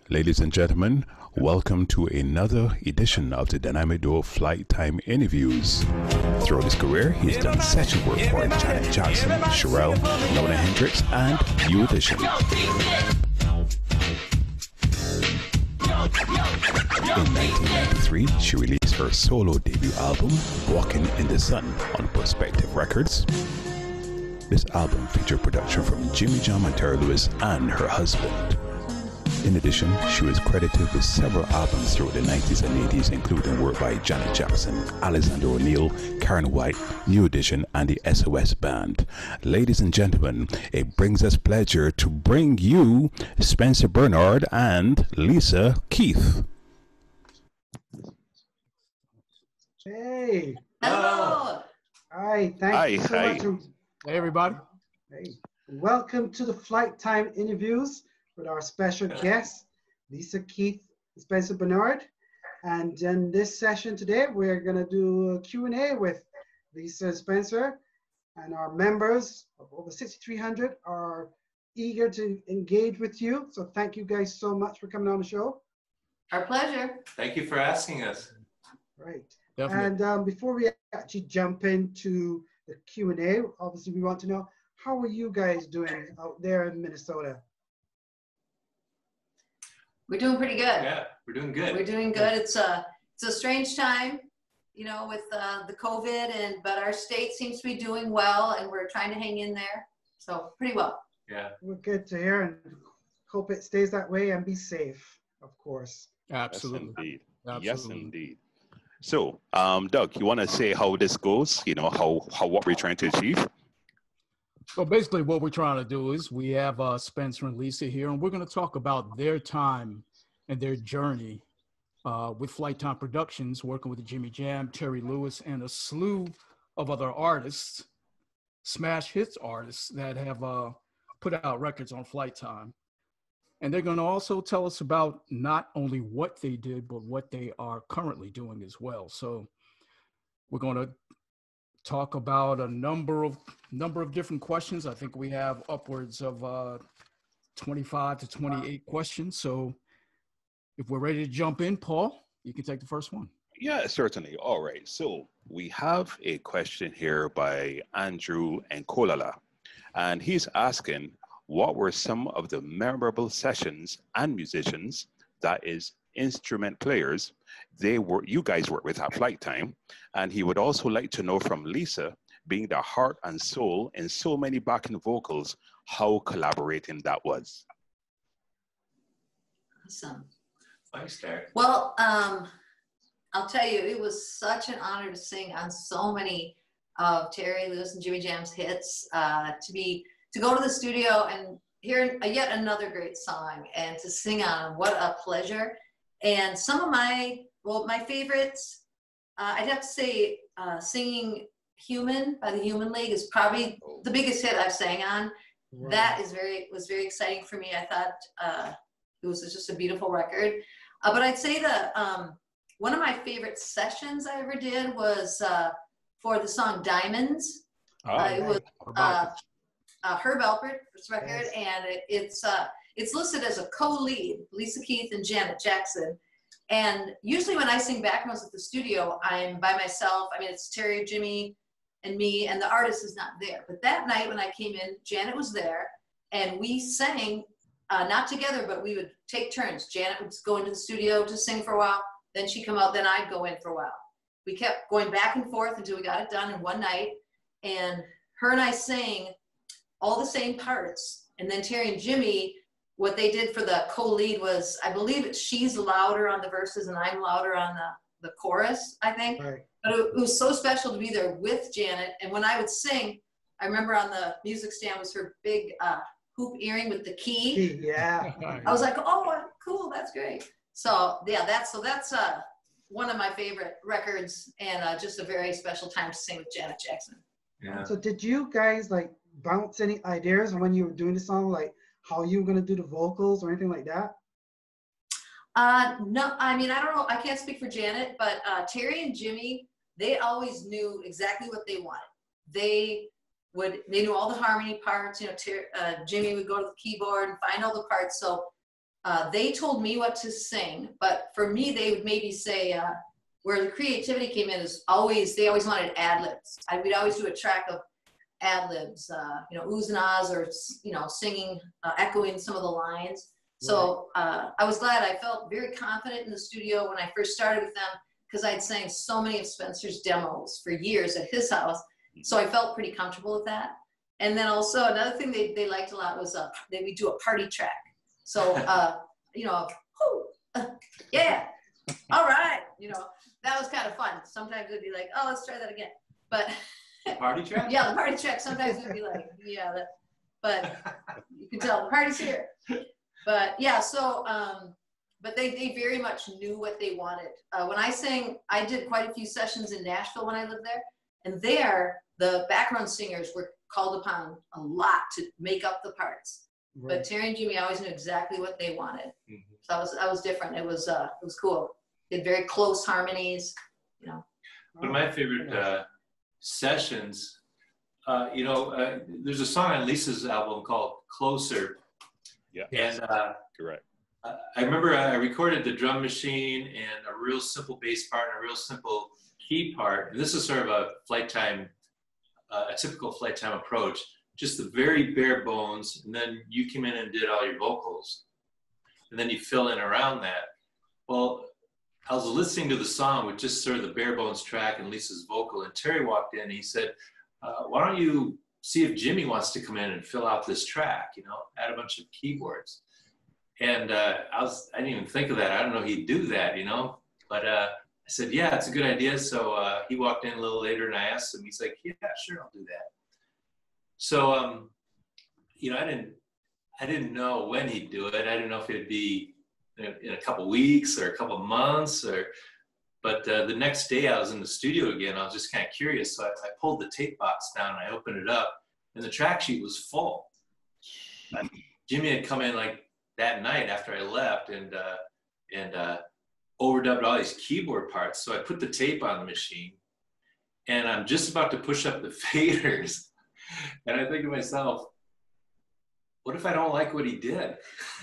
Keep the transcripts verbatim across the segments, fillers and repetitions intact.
Ladies and gentlemen, welcome to another edition of the Dynamic Duo Flight Time Interviews. Throughout his career, he's done session work for Janet Jackson, Cherrelle, Lona Hendrix, and New Edition. In nineteen ninety-three, she released her solo debut album, Walking in the Sun, on Perspective Records. This album featured production from Jimmy Jam and Terry Lewis and her husband. In addition, she was credited with several albums throughout the nineties and eighties, including work by Janet Jackson, Alexander O'Neal, Karen White, New Edition, and the S O S Band. Ladies and gentlemen, it brings us pleasure to bring you Spencer Bernard and Lisa Keith. Hey. Hello. Hi, thank Hi, you so hi. much. Hey, everybody. Hey. Welcome to the Flight Time Interviews with our special guest, Lisa Keith, Spencer Bernard. And in this session today, we're going to do a Q and A with Lisa and Spencer. And our members of over sixty-three hundred are eager to engage with you. So thank you guys so much for coming on the show. Our pleasure. Thank you for asking us. Right. Definitely. And um, before we actually jump into the Q and A, obviously we want to know, how are you guys doing out there in Minnesota? We're doing pretty good. Yeah, we're doing good. We're doing good. It's a it's a strange time, you know, with uh, the COVID, and but our state seems to be doing well, and we're trying to hang in there. So pretty well. Yeah. We're good to hear and hope it stays that way and be safe, of course. Absolutely. Yes, indeed. Absolutely. Yes, indeed. So, um, Doug, you want to say how this goes? You know, how, how what we're trying to achieve? So basically what we're trying to do is we have uh, Spencer and Lisa here, and we're going to talk about their time and their journey uh, with Flight Time Productions, working with Jimmy Jam, Terry Lewis, and a slew of other artists, smash hits artists that have uh, put out records on Flight Time. And they're going to also tell us about not only what they did, but what they are currently doing as well. So we're going to talk about a number of number of different questions. I think we have upwards of uh, twenty-five to twenty-eight questions. So if we're ready to jump in, Paul, you can take the first one. Yeah, certainly. All right. So we have a question here by Andrew Nkolala, and he's asking, what were some of the memorable sessions and musicians, that is instrument players, they were you guys work with at Flight Time? And he would also like to know from Lisa, being the heart and soul in so many backing vocals, how collaborating that was. Awesome. Fine start. Well, um, I'll tell you, it was such an honor to sing on so many of Terry Lewis and Jimmy Jam's hits. Uh, to be to go to the studio and hear yet another great song and to sing on them, what a pleasure. And some of my, well, my favorites, uh, I'd have to say uh, singing Human by the Human League is probably the biggest hit I've sang on. Wow. That is very, was very exciting for me. I thought uh, it was just a beautiful record. Uh, but I'd say that um, one of my favorite sessions I ever did was uh, for the song Diamonds. Oh, Uh, it was uh, About uh, Herb Alpert's record, Yes. and it, it's uh, it's listed as a co-lead, Lisa Keith and Janet Jackson. And usually when I sing backgrounds at the studio, I'm by myself. I mean, it's Terry, Jimmy, and me, and the artist is not there. But that night when I came in, Janet was there, and we sang, uh, not together, but we would take turns. Janet would go into the studio to sing for a while, then she'd come out, then I'd go in for a while. We kept going back and forth until we got it done in one night, and her and I sang all the same parts. And then Terry and Jimmy, what they did for the co-lead was, I believe it's she's louder on the verses and I'm louder on the, the chorus, I think. Right. But it, it was so special to be there with Janet. And when I would sing, I remember on the music stand was her big uh, hoop earring with the key. Yeah. I was like, oh, cool, that's great. So yeah, that's, so that's uh, one of my favorite records, and uh, just a very special time to sing with Janet Jackson. Yeah. So did you guys like bounce any ideas when you were doing the song, like how you were going to do the vocals or anything like that? Uh, no, I mean, I don't know. I can't speak for Janet, but uh, Terry and Jimmy, they always knew exactly what they wanted. They would, they knew all the harmony parts. You know, Ter- uh, Jimmy would go to the keyboard and find all the parts. So uh, they told me what to sing, but for me, they would maybe say, uh, where the creativity came in is always, they always wanted ad-libs. I, we'd always do a track of ad-libs, uh, you know, oohs and ahs, or, you know, singing, uh, echoing some of the lines. So uh, I was glad. I felt very confident in the studio when I first started with them, because I'd sang so many of Spencer's demos for years at his house. So I felt pretty comfortable with that. And then also another thing they, they liked a lot was uh, they would do a party track. So, uh, you know, whoo, uh, yeah, all right. You know, that was kind of fun. Sometimes it'd be like, oh, let's try that again. But Party track? yeah, the party track. Sometimes it'd be like, yeah, that, but you can tell the party's here. But yeah, so, um, but they, they very much knew what they wanted. Uh, when I sang, I did quite a few sessions in Nashville when I lived there. And there, the background singers were called upon a lot to make up the parts. Right. But Terry and Jimmy always knew exactly what they wanted. Mm-hmm. So that was, that was different. It was, uh, it was cool. Did very close harmonies, you know. One of my favorite uh, sessions, uh, you know, uh, there's a song on Lisa's album called Closer. Yeah. And uh, correct. I remember I recorded the drum machine and a real simple bass part and a real simple key part. And this is sort of a flight time, uh, a typical flight time approach, just the very bare bones. And then you came in and did all your vocals. And then you fill in around that. Well, I was listening to the song with just sort of the bare bones track and Lisa's vocal. And Terry walked in and he said, uh, why don't you see if Jimmy wants to come in and fill out this track, you know, add a bunch of keyboards. And uh, I was, I didn't even think of that. I don't know he'd do that, you know, but uh, I said, yeah, it's a good idea. So uh, he walked in a little later and I asked him, he's like, yeah, sure, I'll do that. So, um, you know, I didn't, I didn't know when he'd do it. I didn't know if it'd be in, in a couple weeks or a couple months or, but uh, the next day I was in the studio again. I was just kind of curious. So I, I pulled the tape box down and I opened it up and the track sheet was full. And Jimmy had come in like that night after I left and, uh, and uh, overdubbed all these keyboard parts. So I put the tape on the machine and I'm just about to push up the faders. And I think to myself, what if I don't like what he did?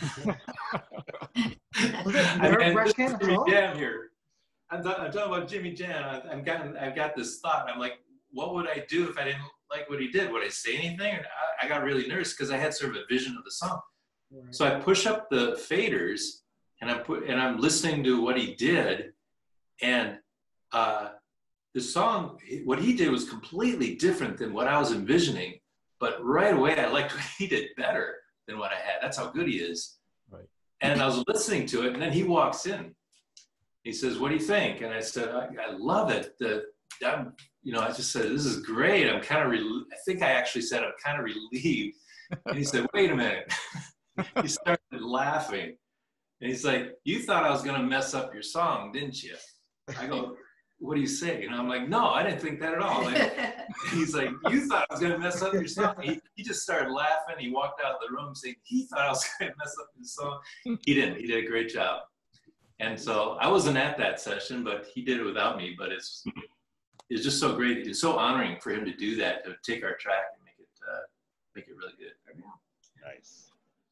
I mean, this is Jimmy Jam here. I'm, I'm talking about Jimmy Jam. I've, I've, gotten, I've got this thought. I'm like, what would I do if I didn't like what he did? Would I say anything? And I, I got really nervous because I had sort of a vision of the song. Right. So I push up the faders and I'm put and I'm listening to what he did, and uh, the song, what he did was completely different than what I was envisioning. But right away, I liked what he did better than what I had. That's how good he is. Right. And I was listening to it, and then he walks in. He says, "What do you think?" And I said, "I, I love it. The, I'm, you know, I just said, this is great. I'm kind of, I think I actually said, I'm kind of relieved." And he said, "Wait a minute." He started laughing. And he's like, "You thought I was going to mess up your song, didn't you?" I go, "What do you say?" And I'm like, "No, I didn't think that at all." And he's like, "You thought I was going to mess up your song." He, he just started laughing. He walked out of the room saying he thought I was going to mess up his song. He didn't. He did a great job. And so I wasn't at that session, but he did it without me. But it's it's just so great. It's so honoring for him to do that, to take our track and make it uh, make it really good. Nice.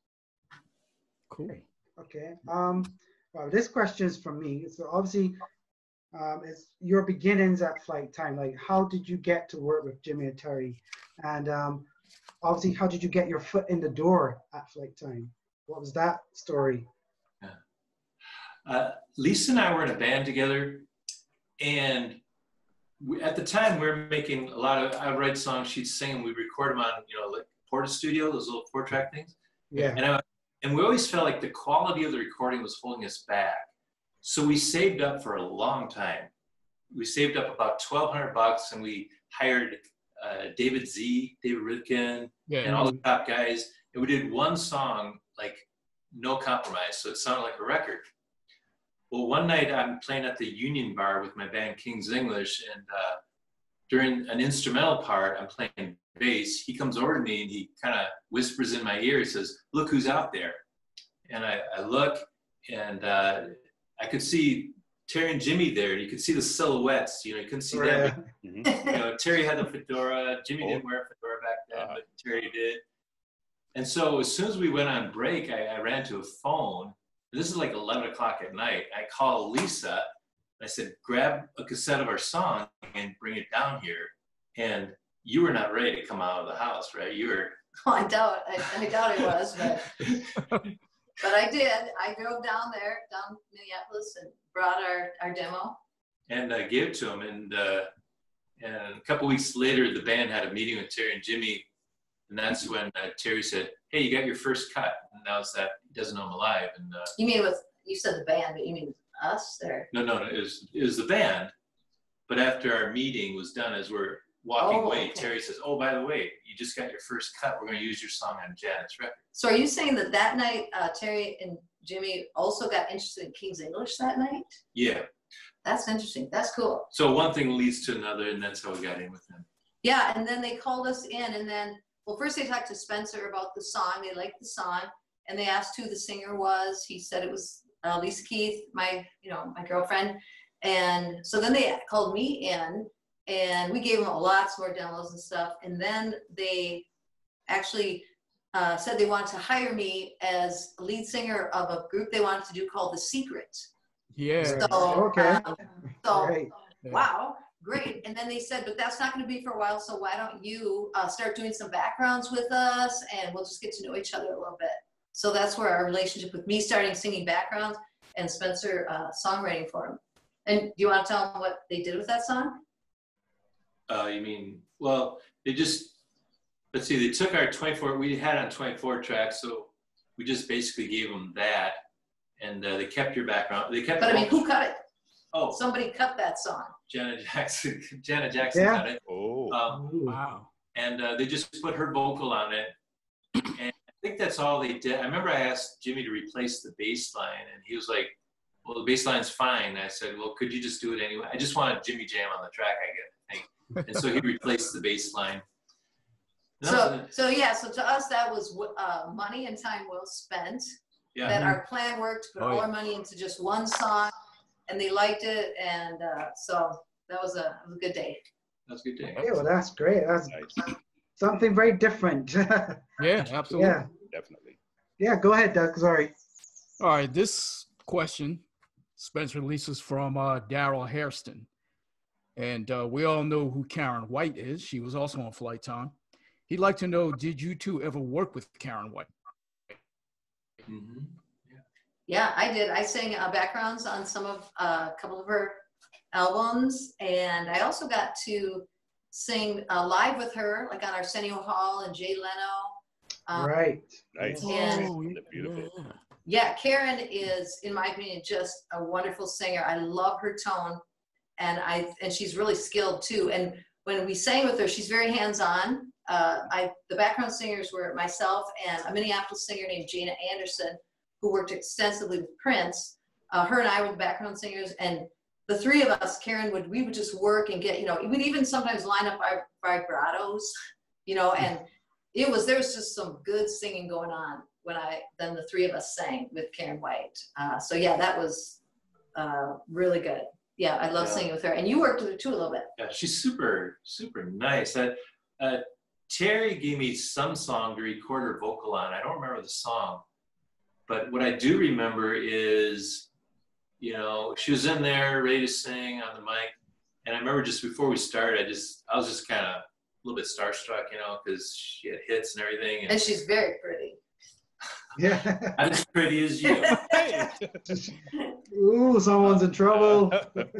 Cool. Okay. Um, well, this question is from me. So obviously, um, it's your beginnings at Flight Time. Like, how did you get to work with Jimmy and Terry? And um, obviously, how did you get your foot in the door at Flight Time? What was that story? Yeah. Uh, Lisa and I were in a band together, and we, at the time we were making a lot of, I would write songs, she'd sing, and we'd record them on, you know, like Porta Studio, those little four track things. Yeah. And, I, and we always felt like the quality of the recording was holding us back. So we saved up for a long time. We saved up about twelve hundred bucks, and we hired uh, David Z, David Rivkin, yeah, and all the top guys. And we did one song, like no compromise. So it sounded like a record. Well, one night I'm playing at the Union Bar with my band King's English, and uh, during an instrumental part, I'm playing bass. He comes over to me and he kind of whispers in my ear. He says, "Look who's out there." And I, I look, and uh, I could see Terry and Jimmy there. You could see the silhouettes. You know, you couldn't see right. them. Mm-hmm. You know, Terry had the fedora. Jimmy oh. didn't wear a fedora back then, uh, but Terry did. And so as soon as we went on break, I, I ran to a phone. This is like eleven o'clock at night. I call Lisa. I said, grab a cassette of our song and bring it down here. And you were not ready to come out of the house, right? You were. Oh, I doubt, I, I doubt I was, but, but I did. I drove down there, down Minneapolis, and brought our, our demo. And I gave it to him. And, uh, and a couple weeks later, the band had a meeting with Terry and Jimmy. And that's when uh, Terry said, hey, you got your first cut. And now it's that he doesn't know I'm alive. And uh, You mean with, you said the band, but you mean us there? No, no, no, it was, it was the band. But after our meeting was done, as we're walking Oh, away, okay. Terry says, oh, by the way, you just got your first cut. We're going to use your song on Janet's record. So are you saying that that night, uh, Terry and Jimmy also got interested in King's English that night? Yeah. That's interesting. That's cool. So one thing leads to another, and that's how we got in with them. Yeah, and then they called us in, and then, well, first they talked to Spencer about the song. They liked the song, and they asked who the singer was. He said it was uh, Lisa Keith, my, you know, my girlfriend. And so then they called me in, and we gave them lots more demos and stuff. And then they actually uh, said they wanted to hire me as a lead singer of a group they wanted to do called The Secret. Yeah. So, Okay. um, so Great. wow, great. And then they said, but that's not going to be for a while. So why don't you uh, start doing some backgrounds with us, and we'll just get to know each other a little bit. So that's where our relationship with me starting singing backgrounds and Spencer uh, songwriting for him. And do you want to tell them what they did with that song? Uh, you mean, well, they just, let's see, they took our twenty-four, we had on twenty-four tracks, so we just basically gave them that, and uh, they kept your background. They kept But I the mean, who cut it? Oh, Somebody cut that song. Janet Jackson, Janet Jackson Yeah. got it. Oh. Um, Ooh. Wow. and uh, they just put her vocal on it. And I think that's all they did. I remember I asked Jimmy to replace the bass line, and he was like, well, the bass line's fine. And I said, well, could you just do it anyway? I just wanted Jimmy Jam on the track, I guess, I think. And so he replaced the bass line. And that was So, it. so yeah, so to us, that was uh, money and time well spent. Yeah. That our plan worked to put Oh, all yeah. our money into just one song, and they liked it, and uh, so that was a, it was a good day. That was a good day. Okay, well, that's great. That's Nice. something very different. Yeah, absolutely. yeah. Definitely. Yeah, go ahead, Doug. Sorry. All right, this question, Spencer Lisa's from uh, Daryl Hairston. And uh, we all know who Karen White is. She was also on Flight Time. He'd like to know, did you two ever work with Karen White? Mm-hmm. Yeah, I did. I sang uh, backgrounds on some of uh, a couple of her albums, and I also got to sing uh, live with her, like on Arsenio Hall and Jay Leno. Um, Right. Nice. And- Oh, yeah, Beautiful. yeah. Yeah, Karen is, in my opinion, just a wonderful singer. I love her tone, and I and she's really skilled too. And when we sang with her, she's very hands-on. Uh, I the background singers were myself and a Minneapolis singer named Jana Anderson, who worked extensively with Prince. Uh, her and I were the background singers, and the three of us, Karen would we would just work and get, you know, we'd even sometimes line up our vibratos, you know, and it was there was just some good singing going on when I then the three of us sang with Karen White. Uh, so yeah, that was uh, really good. Yeah, I love Yeah. singing with her, and you worked with her too a little bit. Yeah, she's super, super nice. Uh, uh, Terry gave me some song to record her vocal on. I don't remember the song, but what I do remember is, you know, she was in there ready to sing on the mic, and I remember just before we started, I just, I was just kind of a little bit starstruck, you know, because she had hits and everything. And she's very pretty. Yeah. I'm as pretty as you. Ooh, someone's in trouble.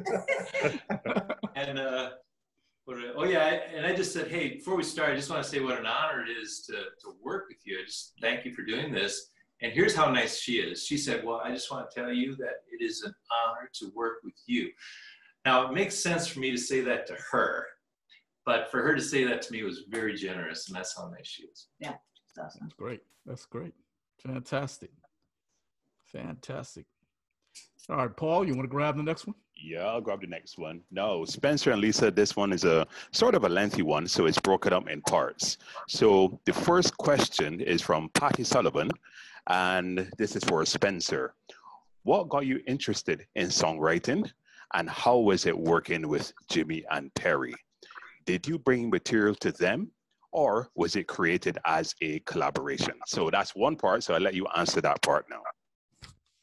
And uh, what, oh yeah, I, and I just said, hey, before we start, I just want to say what an honor it is to, to work with you. I just thank you for doing this. And here's how nice she is. She said, well, I just want to tell you that it is an honor to work with you. Now, it makes sense for me to say that to her, but for her to say that to me was very generous, and that's how nice she is. Yeah, she's awesome. That's great. That's great. Fantastic. Fantastic. All right, Paul, you want to grab the next one? Yeah, I'll grab the next one. No, Spencer and Lisa, this one is a sort of a lengthy one, so it's broken up in parts. So the first question is from Patty Sullivan, and this is for Spencer. What got you interested in songwriting, and how was it working with Jimmy and Terry? Did you bring material to them, or was it created as a collaboration? So that's one part, so I'll let you answer that part now.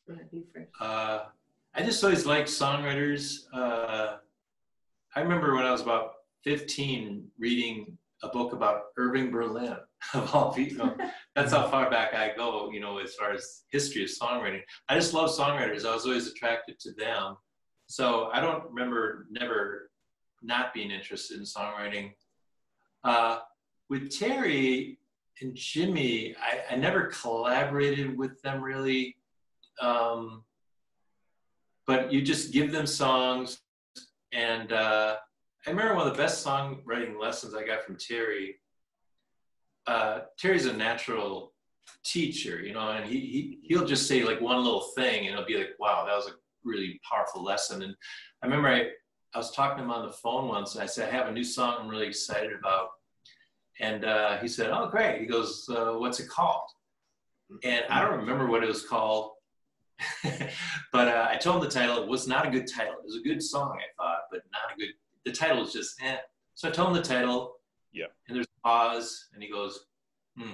Go ahead, you first. Uh, I just always liked songwriters. Uh, I remember when I was about fifteen reading a book about Irving Berlin, of all people. That's how far back I go, you know, as far as history of songwriting. I just love songwriters. I was always attracted to them. So I don't remember never not being interested in songwriting. Uh, with Terry and Jimmy, I, I never collaborated with them really. Um, but you just give them songs. And uh, I remember one of the best songwriting lessons I got from Terry. Uh, Terry's a natural teacher, you know, and he, he, he'll just say like one little thing and it'll be like, wow, that was a really powerful lesson. And I remember I, I was talking to him on the phone once and I said, I have a new song I'm really excited about. And uh, he said, oh, great. He goes, uh, what's it called? And I don't remember what it was called, but uh, I told him the title. It was not a good title. It was a good song, I thought, but not a good, the title was just, eh. So I told him the title. Yeah. And there's a pause and he goes, hmm.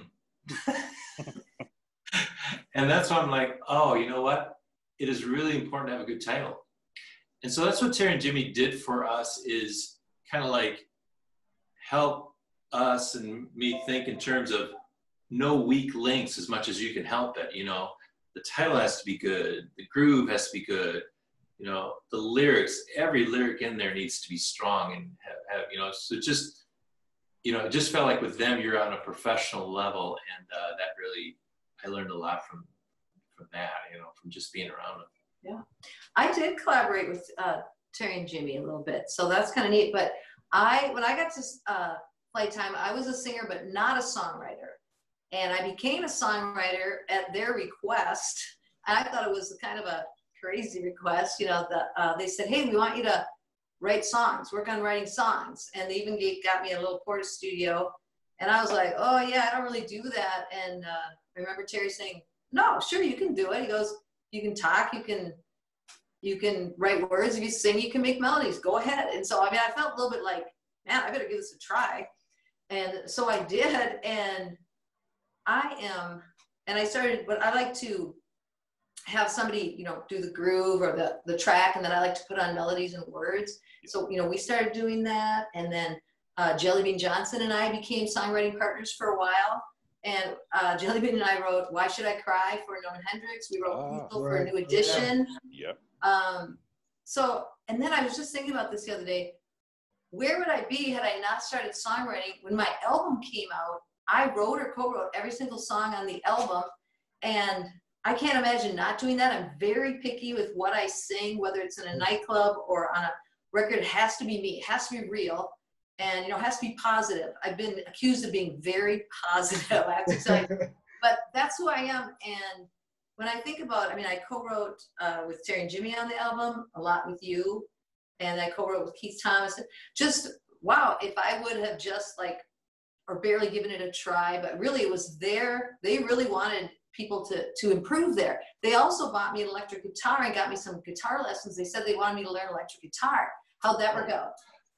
And that's why I'm like, oh, you know what? It is really important to have a good title. And so that's what Terry and Jimmy did for us, is kind of like help us and me think in terms of no weak links as much as you can help it. You know, the title has to be good. The groove has to be good. You know, the lyrics, every lyric in there needs to be strong and have, have you know, so just, you know, it just felt like with them, you're on a professional level. And uh, that really, I learned a lot from, from that, you know, from just being around them. Yeah, I did collaborate with uh, Terry and Jimmy a little bit, so that's kind of neat. But I, when I got to uh, Flight Time, I was a singer, but not a songwriter. And I became a songwriter at their request. And I thought it was kind of a crazy request. You know, the, uh, they said, hey, we want you to write songs, work on writing songs. And they even gave, got me a little porta studio. And I was like, oh, yeah, I don't really do that. And uh, I remember Terry saying, no, sure, you can do it. He goes, you can talk, you can, you can write words. If you sing, you can make melodies. Go ahead. And so, I mean, I felt a little bit like, man, I better give this a try. And so I did. And I am, and I started, but I like to have somebody, you know, do the groove or the, the track, and then I like to put on melodies and words. So, you know, we started doing that. And then uh, Jelly Bean Johnson and I became songwriting partners for a while. And uh, Jelly Bean and I wrote Why Should I Cry for Norman Hendricks. We wrote Oh, Lethal right. for New Edition. Yep. Um, so, and then I was just thinking about this the other day. Where would I be had I not started songwriting? When my album came out, I wrote or co-wrote every single song on the album. And I can't imagine not doing that. I'm very picky with what I sing, whether it's in a nightclub or on a record. It has to be me. It has to be real. And, you know, it has to be positive. I've been accused of being very positive, I have to tell you. But that's who I am. And when I think about, I mean, I co-wrote uh, with Terry and Jimmy on the album, a lot with you. And I co-wrote with Keith Thomas. Just, wow, if I would have just like, or barely given it a try, but really it was there. They really wanted people to, to improve there. They also bought me an electric guitar and got me some guitar lessons. They said they wanted me to learn electric guitar. How'd that work out?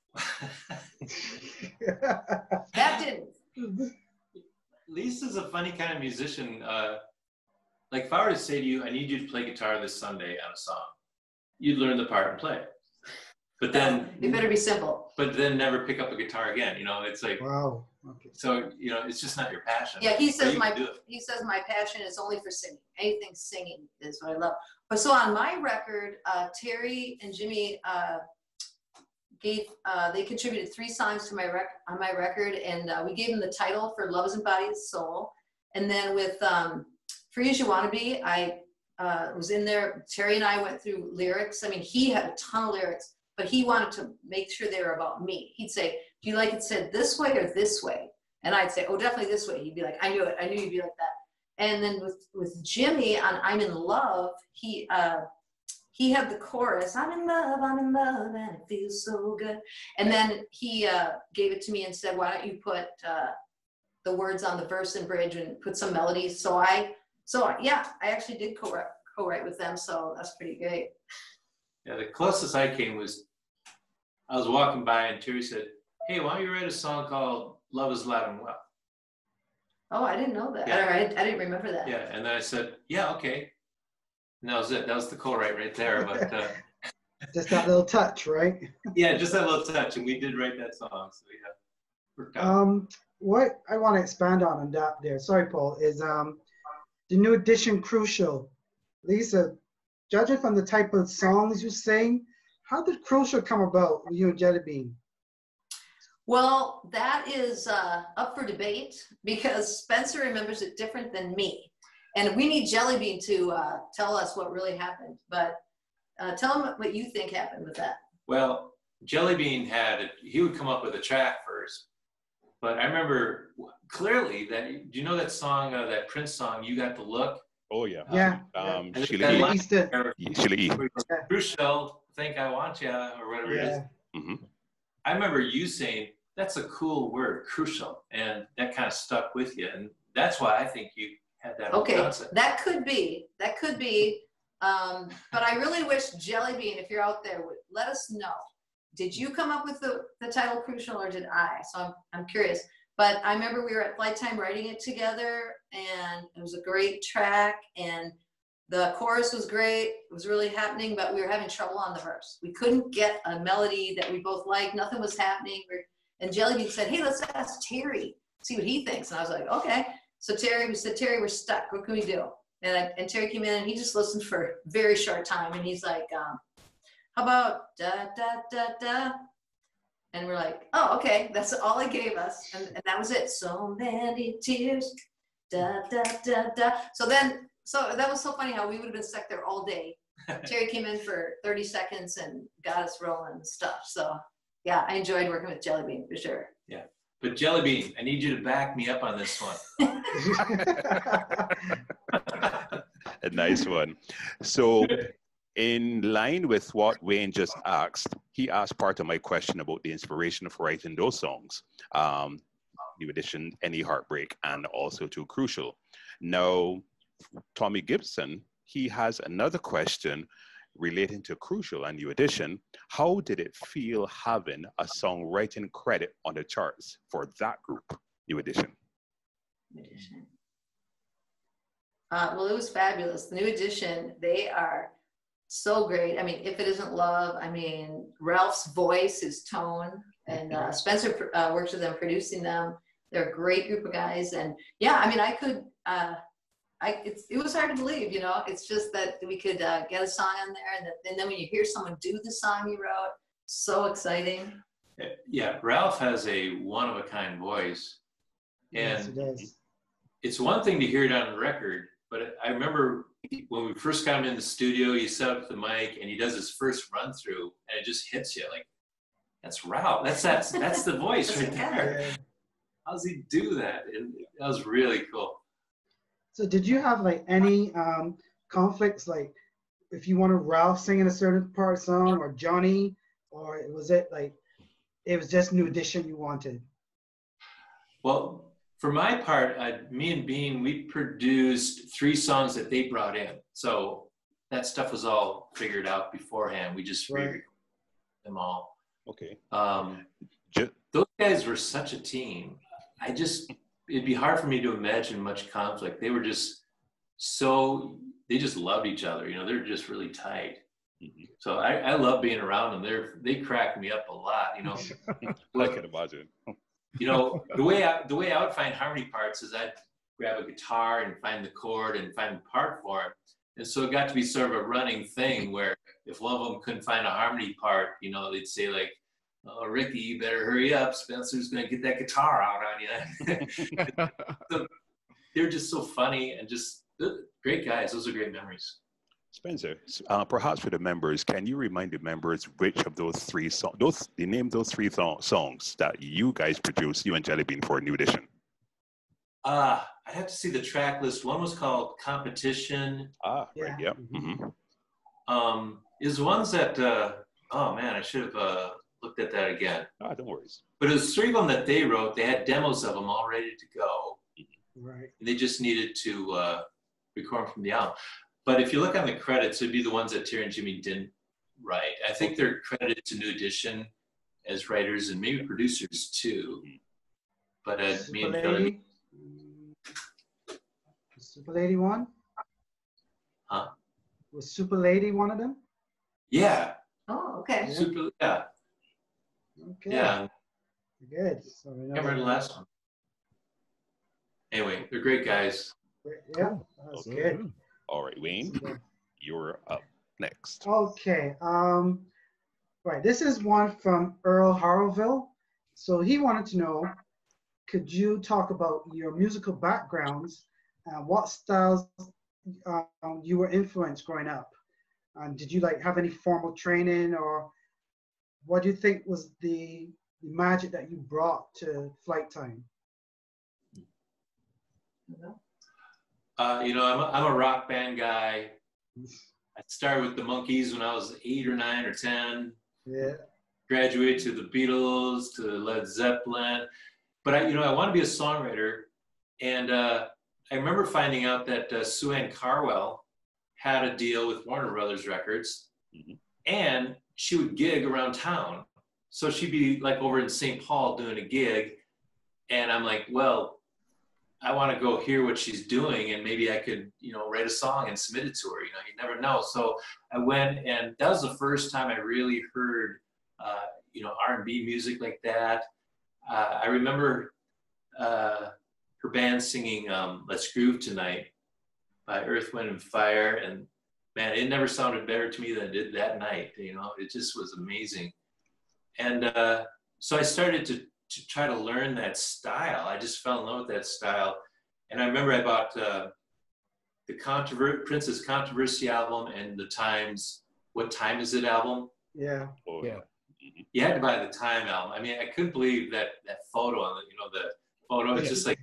That didn't. Lisa's a funny kind of musician. Uh, like if I were to say to you, I need you to play guitar this Sunday on a song, you'd learn the part and play it. But then It better be simple. but then never pick up a guitar again. You know, it's like, Wow. Okay. so, you know, it's just not your passion. Yeah, he So says you my can do it. he says my passion is only for singing. Anything singing is what I love. But so on my record, uh, Terry and Jimmy uh, gave uh, they contributed three songs to my rec on my record, and uh, we gave them the title for "Love Is Embodied Soul." And then with um, "Free As You Wanna Be," I uh, was in there. Terry and I went through lyrics. I mean, he had a ton of lyrics, but he wanted to make sure they were about me. He'd say, do you like it said this way or this way? And I'd say, oh, definitely this way. He'd be like, I knew it. I knew you'd be like that. And then with, with Jimmy on I'm in Love, he uh, he had the chorus, I'm in love, I'm in love, and it feels so good. And then he uh, gave it to me and said, why don't you put uh, the words on the verse and bridge and put some melodies. So I, so yeah, I actually did co-write co-write with them. So that's pretty great. Yeah, the closest I came was, I was walking by and Terry said, hey, why don't you write a song called Love Is Loud and Well? Oh, I didn't know that. Yeah. All right, I didn't remember that. Yeah, and then I said, yeah, okay. And that was it. That was the co-write right there. But uh, just that little touch, right? yeah, just that little touch, and we did write that song. So yeah, worked out. Um, what I want to expand on on that there, sorry, Paul, is um, the New Edition Crucial. Lisa, judging from the type of songs you sing, how did Crucial come about with you and Jelly Bean? Well, that is uh, up for debate because Spencer remembers it different than me. And we need Jelly Bean to uh, tell us what really happened. But uh, tell him what you think happened with that. Well, Jelly Bean had, he would come up with a track first. But I remember clearly that, do you know that song, uh, that Prince song, You Got the Look? Oh, yeah. Yeah. Um, And Sheila that E. line Easton. there, Sheila E. where he goes, Crucial, think I want ya, or whatever it is. Yeah. Mhm. I remember you saying, that's a cool word, crucial. And that kind of stuck with you. And that's why I think you had that whole Okay, concept. that could be. That could be. Um, but I really wish Jelly Bean, if you're out there, would let us know. Did you come up with the, the title Crucial or did I? So I'm, I'm curious. But I remember we were at Flight Time writing it together and it was a great track and the chorus was great. It was really happening, but we were having trouble on the verse. We couldn't get a melody that we both liked. Nothing was happening. We're, and Jelly Bean said, hey, let's ask Terry, see what he thinks. And I was like, okay. So Terry, we said, Terry, we're stuck. What can we do? And, I, and Terry came in and he just listened for a very short time. And he's like, um, how about da, da, da, da? And we're like, oh, okay. That's all he gave us. And, and that was it. So many tears, da, da, da, da. So then, so that was so funny how we would have been stuck there all day. Terry came in for thirty seconds and got us rolling and stuff. So yeah, I enjoyed working with Jelly Bean for sure. Yeah. But Jelly Bean, I need you to back me up on this one. A nice one. So, in line with what Wayne just asked, he asked part of my question about the inspiration for writing those songs. Um, New Edition, Any Heartbreak, and also Too Crucial. Now, Tommy Gibson, he has another question relating to Crucial and New Edition. How did it feel having a songwriting credit on the charts for that group, New Edition? New Edition. Uh, well, it was fabulous. The New Edition, they are so great. I mean, If It Isn't Love, I mean, Ralph's voice, his tone, and uh, Spencer uh, works with them, producing them. They're a great group of guys. And yeah, I mean, I could, uh, I, it's, it was hard to believe, you know, it's just that we could uh, get a song on there. And, that, and then when you hear someone do the song you wrote, so exciting. Yeah, Ralph has a one-of-a-kind voice. And Yes, it does. it's one thing to hear it on the record, but I remember when we first got him in the studio, he set up the mic and he does his first run through and it just hits you like, that's Ralph. That's that's that's the voice That's right a there. Yeah. How does he do that? It, that was really cool. So did you have like any um, conflicts, like if you wanted Ralph singing a certain part of the song or Johnny, or was it like, it was just New Edition you wanted? Well, for my part, I, me and Bean, we produced three songs that they brought in. So that stuff was all figured out beforehand. We just Right. re-recorded them all. Okay. Um, Ju- those guys were such a team. I just, it'd be hard for me to imagine much conflict. They were just so, they just loved each other. You know, they're just really tight. Mhm. So I, I love being around them. They're, they crack me up a lot, you know. I can imagine. You know, the way I, the way I would find harmony parts is I'd grab a guitar and find the chord and find the part for it. And so it got to be sort of a running thing where if one of them couldn't find a harmony part, you know, they'd say like, oh, Ricky, you better hurry up. Spencer's going to get that guitar out on you. So they're just so funny and just great guys. Those are great memories. Spencer, uh, perhaps for the members, can you remind the members which of those three songs, those, you name those three th- songs that you guys produced, you and Jelly Bean, for New Edition? Uh, I'd have to see the track list. One was called Competition. Ah, Yeah. right, yep. Mhm. Mm-hmm. Um, is ones that, uh, oh man, I should have uh, looked at that again. Ah, don't worry. But it was three of them that they wrote. They had demos of them all ready to go. Right. And they just needed to uh, record from the album. But if you look on the credits, it'd be the ones that Terry and Jimmy didn't write. I think they're credited to New Edition as writers and maybe producers too. But uh, me Super and Jelly, Lady. Super Lady one? huh? Was Super Lady one of them? Yeah. Oh, okay. Yeah. Super. Yeah. Okay. Yeah. Good. So we know Can't remember the last one. Anyway, they're great guys. Yeah, Cool. that's Okay. good. All right, Wayne, you're up next. Okay. Um, right. This is one from Earl Harrowville. So he wanted to know, could you talk about your musical backgrounds and what styles um, you were influenced growing up? And did you like have any formal training, or what do you think was the magic that you brought to Flight Time? Uh, you know, I'm a, I'm a rock band guy. I started with the Monkees when I was eight or nine or ten. Yeah. Graduated to the Beatles, to Led Zeppelin. But I, you know, I want to be a songwriter. And uh, I remember finding out that uh, Sue Ann Carwell had a deal with Warner Brothers Records, mm-hmm. and she would gig around town. So she'd be like over in Saint Paul doing a gig. And I'm like, well, I want to go hear what she's doing, and maybe I could, you know, write a song and submit it to her. You know, you never know. So I went, and that was the first time I really heard, uh, you know, R and B music like that. Uh, I remember uh, her band singing um, "Let's Groove Tonight" by Earth, Wind and Fire, and man, it never sounded better to me than it did that night. You know, it just was amazing. And uh, so I started to. to try to learn that style. I just fell in love with that style. And I remember I bought uh, the Controver- Prince's Controversy album and the Times, What Time Is It album. Yeah. Oh, Yeah. You had to buy the Time album. I mean, I couldn't believe that that photo on the, you know, the photo. It's just like,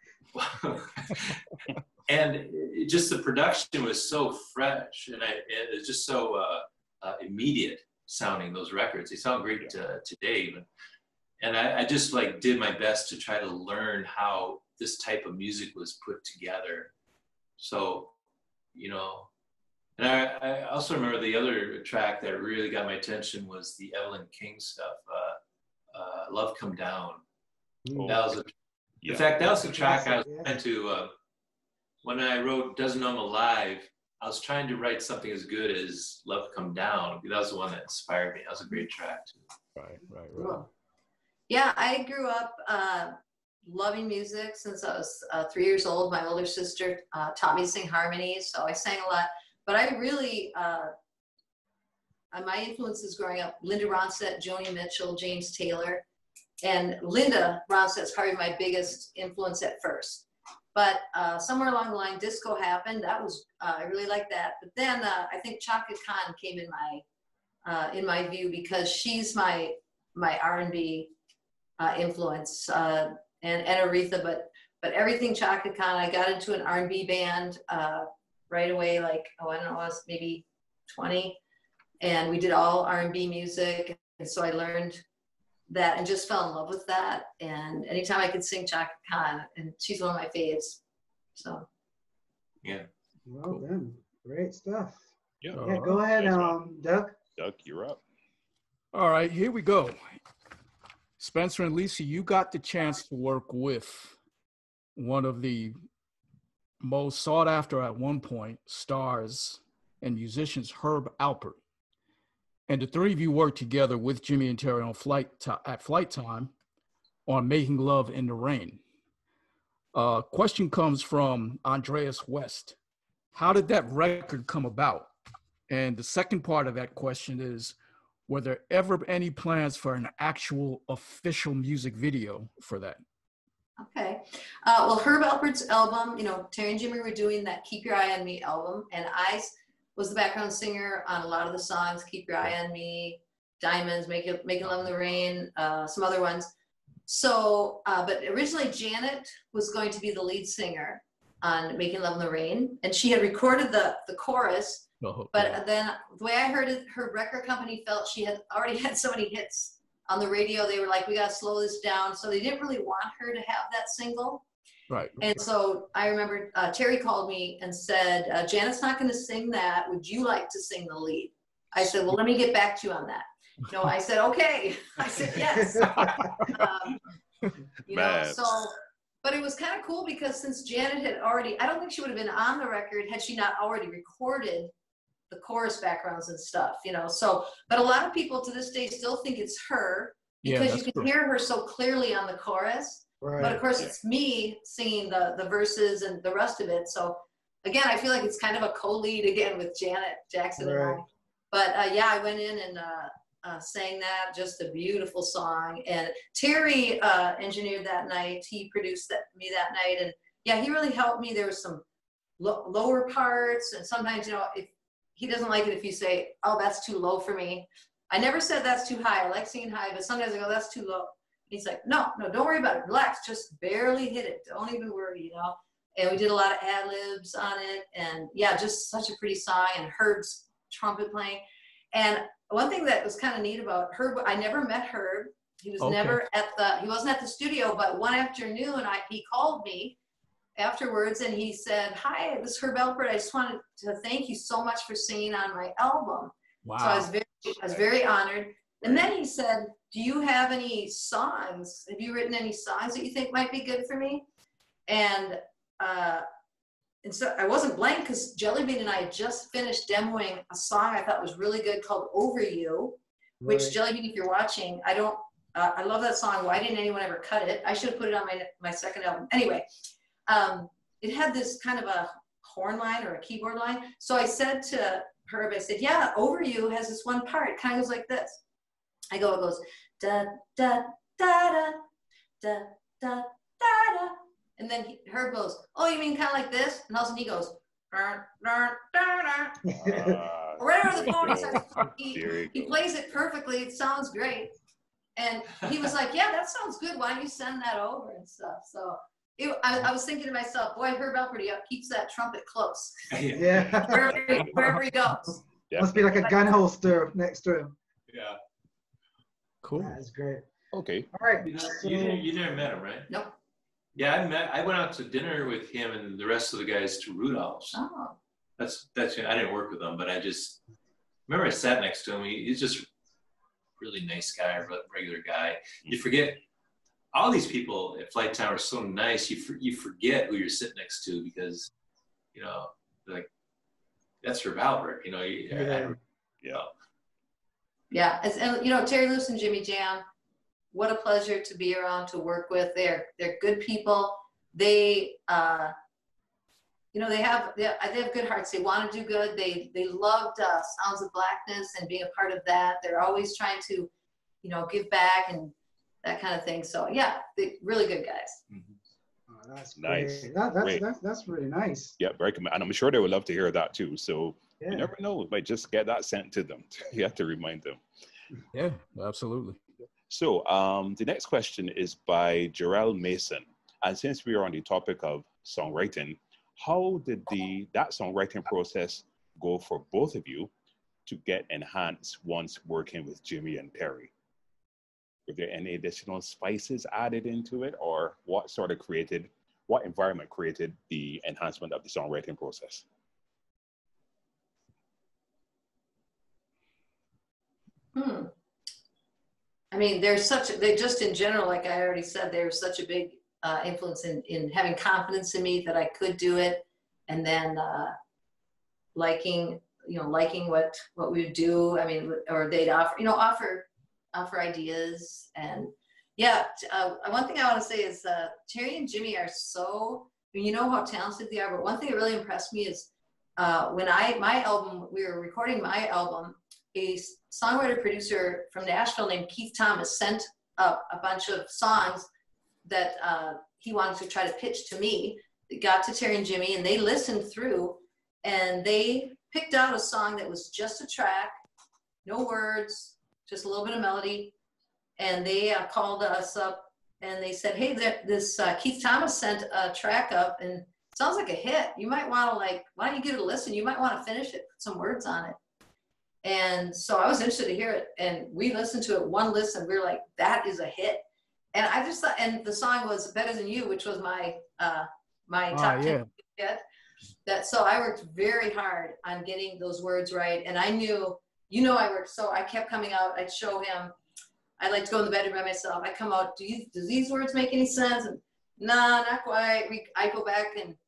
and it, just the production was so fresh, and I, it was just so uh, uh, immediate sounding, those records. They sound great uh, today, but And I, I just like did my best to try to learn how this type of music was put together. So, you know, and I, I also remember the other track that really got my attention was the Evelyn King stuff, uh, uh, Love Come Down. Mm. That was a, yeah. in fact, that was the track I was Yeah. trying to, uh, when I wrote Doesn't Know I'm Alive, I was trying to write something as good as Love Come Down. That was the one that inspired me. That was a great track too. Right, right, right. Cool. Yeah, I grew up uh, loving music since I was uh, three years old. My older sister uh, taught me to sing harmonies, so I sang a lot. But I really, uh, my influences growing up, Linda Ronstadt, Joni Mitchell, James Taylor, and Linda Ronstadt is probably my biggest influence at first. But uh, somewhere along the line, disco happened. That was, uh, I really liked that. But then uh, I think Chaka Khan came in my, uh, in my view, because she's my, my R and B Uh, influence uh, and, and Aretha, but but everything Chaka Khan. I got into an R and B band uh, right away, like, oh, I don't know, I was maybe twenty, and we did all R and B music, and so I learned that and just fell in love with that. And anytime I could sing Chaka Khan, and she's one of my faves. So yeah. Well done. Great stuff. Yeah. Yeah, go ahead, um, Doug. Doug, you're up. All right, here we go. Spencer and Lisa, you got the chance to work with one of the most sought after at one point stars and musicians, Herb Alpert. And the three of you worked together with Jimmy and Terry on flight at Flight Time on Making Love in the Rain. Uh, question comes from Andreas West. How did that record come about? And the second part of that question is, were there ever any plans for an actual official music video for that? Okay. Uh, well, Herb Alpert's album, you know, Terry and Jimmy were doing that Keep Your Eye on Me album, and I was the background singer on a lot of the songs, Keep Your Eye on Me, Diamonds, Make It, Making Love in the Rain, uh, some other ones. So, uh, but originally Janet was going to be the lead singer on Making Love in the Rain, and she had recorded the, the chorus. Oh, but yeah. then the way I heard it, her record company felt she had already had so many hits on the radio. They were like, we got to slow this down. So they didn't really want her to have that single. Right. And so I remember uh, Terry called me and said, uh, Janet's not going to sing that. Would you like to sing the lead? I said, well, let me get back to you on that. No, I said, okay. I said, yes. um, you know, Man. so, but it was kind of cool because since Janet had already, I don't think she would have been on the record had she not already recorded the chorus backgrounds and stuff, you know. So, but a lot of people to this day still think it's her because Yeah, you can true. hear her so clearly on the chorus. Right. But of course, it's me singing the the verses and the rest of it. So again, I feel like it's kind of a co-lead again with Janet Jackson Right. and I. But uh, yeah, I went in and uh, uh, sang that. Just a beautiful song. And Terry uh, engineered that night. He produced that, me that night, and yeah, he really helped me. There was some lo lower parts, and sometimes, you know, if he doesn't like it if you say, "Oh, that's too low for me." I never said that's too high. I like singing high, but sometimes I go, "That's too low." He's like, "No, no, don't worry about it. Relax. Just barely hit it. Don't even worry," you know. And we did a lot of ad libs on it, and yeah, just such a pretty song. And Herb's trumpet playing. And one thing that was kind of neat about Herb, I never met Herb. He was Okay. never at the, he wasn't at the studio, but one afternoon I, he called me afterwards and he said, "Hi, this is Herb Alpert. I just wanted to thank you so much for singing on my album." Wow. So I was very, I was very honored. And then he said, "Do you have any songs? Have you written any songs that you think might be good for me?" And uh, and so I wasn't blank because Jellybean and I had just finished demoing a song I thought was really good called "Over You," which Right. Jellybean, if you're watching, I don't, uh, I love that song. Why didn't anyone ever cut it? I should have put it on my my second album. Anyway, um, it had this kind of a horn line or a keyboard line. So I said to Herb, I said, "Yeah, Over You has this one part. It kind of goes like this." I go, it goes da da da da da da da da, and then he, Herb goes, "Oh, you mean kind of like this?" And all of a sudden he goes, "Dun, dun, dun, dun." Uh, Right over the phone. He, there starts, you he, he go. plays it perfectly. It sounds great. And he was like, "Yeah, that sounds good. Why don't you send that over and stuff?" So it, I, I was thinking to myself, boy, Herb Alpert keeps that trumpet close Yeah. wherever, he, wherever he goes. Must be like a gun holster next to him. Yeah. Cool. That is great. Okay. All right. You, know, so- you, never, you never met him, right? Nope. Yeah, I met. I went out to dinner with him and the rest of the guys to Rudolph's. Oh, That's that's. I didn't work with him, but I just remember I sat next to him. He, he's just a really nice guy, a regular guy. You forget all these people at Flight Time are so nice. You for, you forget who you're sitting next to because you know like that's Herb Alpert. You know, you, I- I- Yeah. you know. yeah. As, and you know, Terry Lewis and Jimmy Jam, what a pleasure to be around, to work with. They're they're good people. They uh, you know, they have they have, they have good hearts. They want to do good. They they loved uh, Sounds of Blackness and being a part of that. They're always trying to, you know, give back and that kind of thing. So yeah, they really good guys. Oh, that's Nice. great. That, that's, Great. that's that's really nice. Yeah, very command. And I'm sure they would love to hear that too. So Yeah. you never know. Might just get that sent to them. You have to remind them. Yeah, absolutely. So um, the next question is by Jarrell Mason. And since we are on the topic of songwriting, how did the that songwriting process go for both of you to get enhanced once working with Jimmy and Terry? Were there any additional spices added into it, or what sort of created, what environment created the enhancement of the songwriting process? Hmm. I mean, there's such, they just in general, like I already said, there's such a big uh, influence in, in having confidence in me that I could do it. And then uh, liking, you know, liking what, what we would do. I mean, or they'd offer, you know, offer, offer ideas. And yeah, uh, one thing I want to say is uh, Terry and Jimmy are so, I mean, you know how talented they are, but one thing that really impressed me is uh, when I, my album, we were recording my album, a songwriter producer from Nashville named Keith Thomas sent up a bunch of songs that uh, he wanted to try to pitch to me. It got to Terry and Jimmy, and they listened through, and they picked out a song that was just a track, no words, just a little bit of melody. And they uh, called us up, and they said, "Hey, there, this uh, Keith Thomas sent a track up, and it sounds like a hit. You might want to like, why don't you give it a listen? You might want to finish it, put some words on it." And so I was interested to hear it, and we listened to it one listen. We were like, "That is a hit." And I just thought, and the song was "Better Than You," which was my uh, my Ah, top yeah. ten hit. That so I worked very hard on getting those words right, and I knew, you know, I worked. So I kept coming out. I'd show him. I like to go in the bedroom by myself. I come out. Do you? Do these words make any sense? And nah, not quite. We, I go back and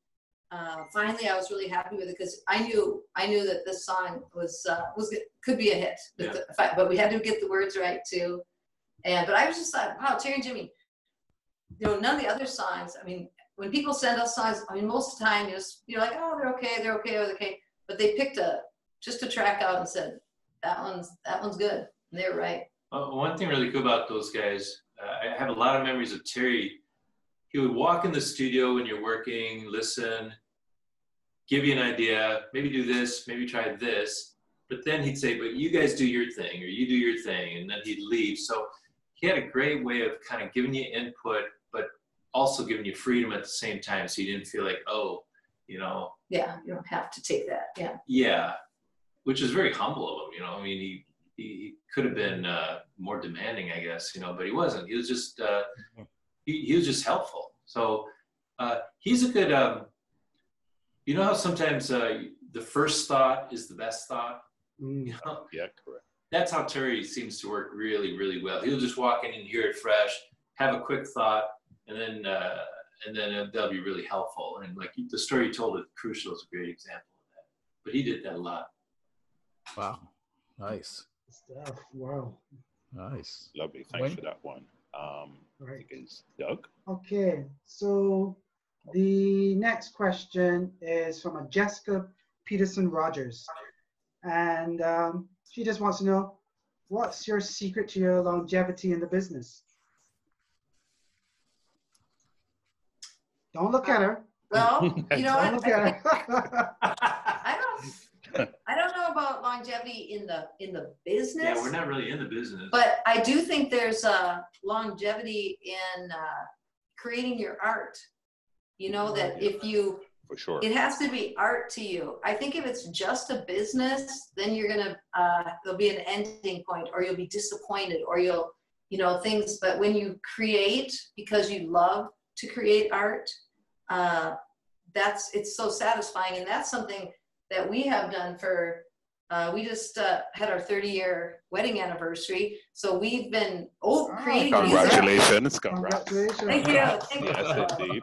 uh, finally I was really happy with it because I knew I knew that this song was uh, was could be a hit. Yeah. The, but we had to get the words right too. And but I was just like, wow, Terry and Jimmy. You know, none of the other songs. I mean, when people send us songs, I mean, most of the time you're, just, you're like, oh, they're okay, they're okay, they're okay. But they picked a just a track out and said, that one's that one's good. And they were right. Uh, one thing really cool about those guys, uh, I have a lot of memories of Terry. He would walk in the studio when you're working, listen, give you an idea, maybe do this, maybe try this. But then he'd say, but you guys do your thing, or you do your thing, and then he'd leave. So he had a great way of kind of giving you input, but also giving you freedom at the same time, so you didn't feel like, oh, you know. Yeah, you don't have to take that, yeah. Yeah, which is very humble of him, you know. I mean, he, he, he could have been uh, more demanding, I guess, you know, but he wasn't. He was just, uh, he, he was just helpful. So uh, he's a good, um, you know how sometimes uh, the first thought is the best thought? Mm. You know? Yeah, correct. That's how Terry seems to work really, really well. He'll just walk in and hear it fresh, have a quick thought, and then uh, and then that'll be really helpful. And like the story you told at Crucial is a great example of that. But he did that a lot. Wow, nice, Stuff. Wow. nice. Lovely. Thanks Wayne? for that one. Um, I Right. think it's Doug. Okay, so the next question is from a Jessica Peterson Rogers. And um, she just wants to know, what's your secret to your longevity in the business? Don't look at her. Well, you know Don't what? look at her. I don't I don't know about longevity in the in the business. Yeah, we're not really in the business. But I do think there's a longevity in uh, creating your art. You know, that if you, For sure. it has to be art to you. I think if it's just a business, then you're gonna, uh, there'll be an ending point, or you'll be disappointed, or you'll, you know, things. But when you create because you love to create art, uh, that's, it's so satisfying. And that's something that we have done for, uh, we just uh, had our thirty year wedding anniversary. So we've been oh, Ah, creating music. Congratulations. Congrats. Congratulations. Thank you. Thank you. Yes, indeed.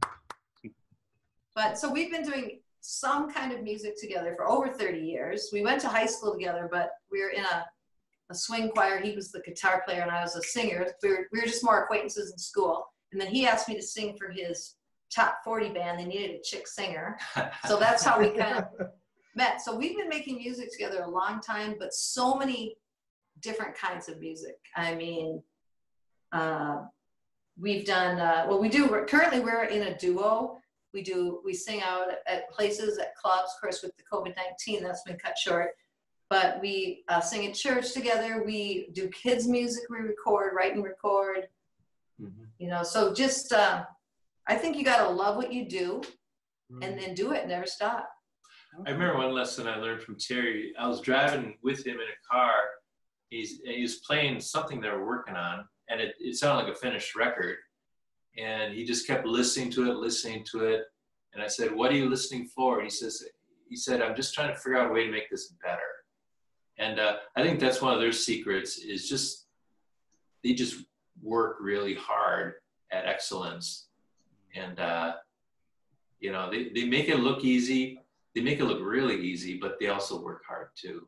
But so we've been doing some kind of music together for over thirty years. We went to high school together, but we were in a, a swing choir. He was the guitar player and I was a singer. We were, we were just more acquaintances in school. And then he asked me to sing for his top forty band. They needed a chick singer. So that's how we kind of met. So we've been making music together a long time, but so many different kinds of music. I mean, uh, we've done, uh, well, we do, we're, currently we're in a duo. We do, we sing out at places, at clubs. Of course, with the COVID nineteen, that's been cut short. But we uh, sing at church together. We do kids' music, we record, write and record. Mm-hmm. You know, so just, uh, I think you gotta love what you do and then do it, never stop. I remember one lesson I learned from Terry. I was driving with him in a car. He's, he was playing something they were working on, and it, it sounded like a finished record. And he just kept listening to it, listening to it. And I said, what are you listening for? And he says, he said, I'm just trying to figure out a way to make this better. And uh, I think that's one of their secrets is just, they just work really hard at excellence. And, uh, you know, they, they make it look easy. They make it look really easy, but they also work hard too.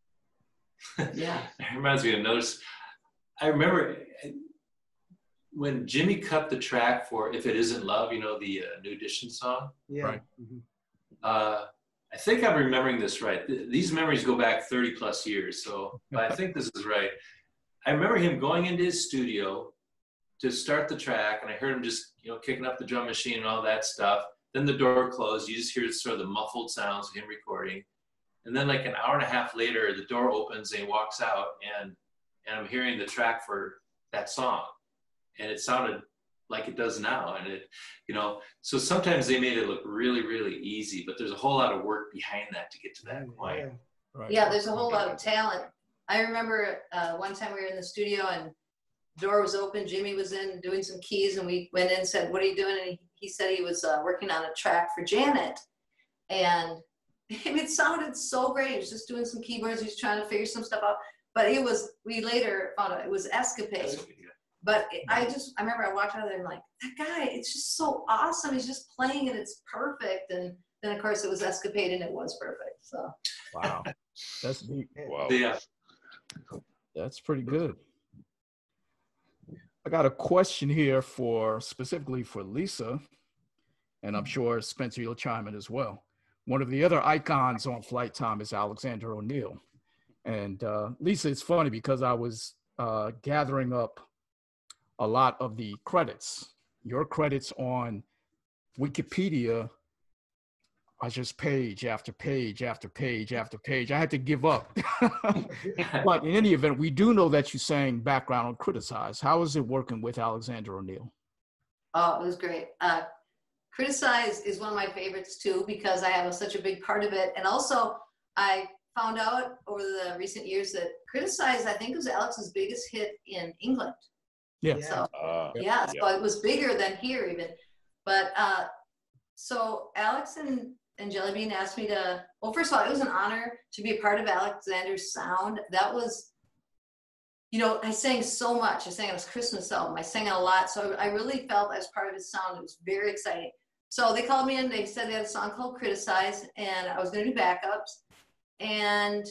Yeah. It reminds me of another, I remember when Jimmy cut the track for If It Isn't Love, you know, the uh, New Edition song. Yeah. Right. Mhm. Uh, I think I'm remembering this right. Th- these memories go back thirty plus years, so but I think this is right. I remember him going into his studio to start the track, and I heard him just, you know, kicking up the drum machine and all that stuff. Then the door closed. You just hear sort of the muffled sounds of him recording. And then like an hour and a half later, the door opens and he walks out, and and I'm hearing the track for that song. And it sounded like it does now. And it, you know, so sometimes they made it look really, really easy, but there's a whole lot of work behind that to get to that point. Yeah. Right. Yeah, there's a whole lot of talent. I remember uh, one time we were in the studio and the door was open. Jimmy was in doing some keys, and we went in and said, what are you doing? And he, he said he was uh, working on a track for Janet. And it sounded so great. He was just doing some keyboards. He was trying to figure some stuff out. But it was, we later found out it was Escapade. But it, I just, I remember I walked out of there and I'm like, that guy, it's just so awesome. He's just playing and it's perfect. And then, of course, it was Escapade and it was perfect. So. Wow. That's neat. Wow. Yeah. That's pretty good. I got a question here for specifically for Lisa, and I'm sure Spencer, you'll chime in as well. One of the other icons on Flight Time is Alexander O'Neal. And uh, Lisa, it's funny because I was uh, gathering up a lot of the credits. Your credits on Wikipedia are just page after page after page after page. I had to give up. But in any event, we do know that you sang background on Criticize. How is it working with Alexander O'Neal? Oh, it was great. Uh, Criticize is one of my favorites too, because I have a, such a big part of it. And also I found out over the recent years that Criticize, I think, was Alex's biggest hit in England. Yeah. So, Uh, yeah, so yeah. it was bigger than here even. But uh, so Alex and, and Jellybean asked me to, well, first of all, it was an honor to be a part of Alexander's sound. That was, you know, I sang so much. I sang on his Christmas album. I sang a lot. So I really felt as part of his sound. It was very exciting. So they called me in. They said they had a song called Criticize, and I was going to do backups. And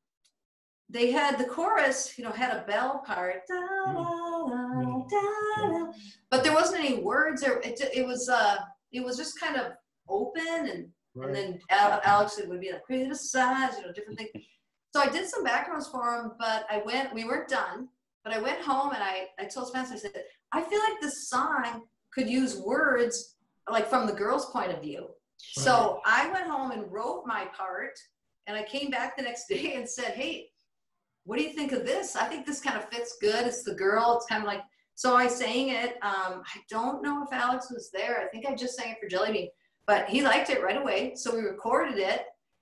they had the chorus, you know, had a bell part, da, da, da, da, da. But there wasn't any words. There, it, it was, uh, it was just kind of open, and Right. and then Alex would be like criticize, you know, different things. So I did some backgrounds for him, but I went. We weren't done, but I went home and I, I told Spencer, I said, I feel like this song could use words like from the girl's point of view. Right. So I went home and wrote my part, and I came back the next day and said, hey, what do you think of this? I think this kind of fits good. It's the girl. It's kind of like, so I sang it. Um, I don't know if Alex was there. I think I just sang it for Jellybean, but he liked it right away. So we recorded it,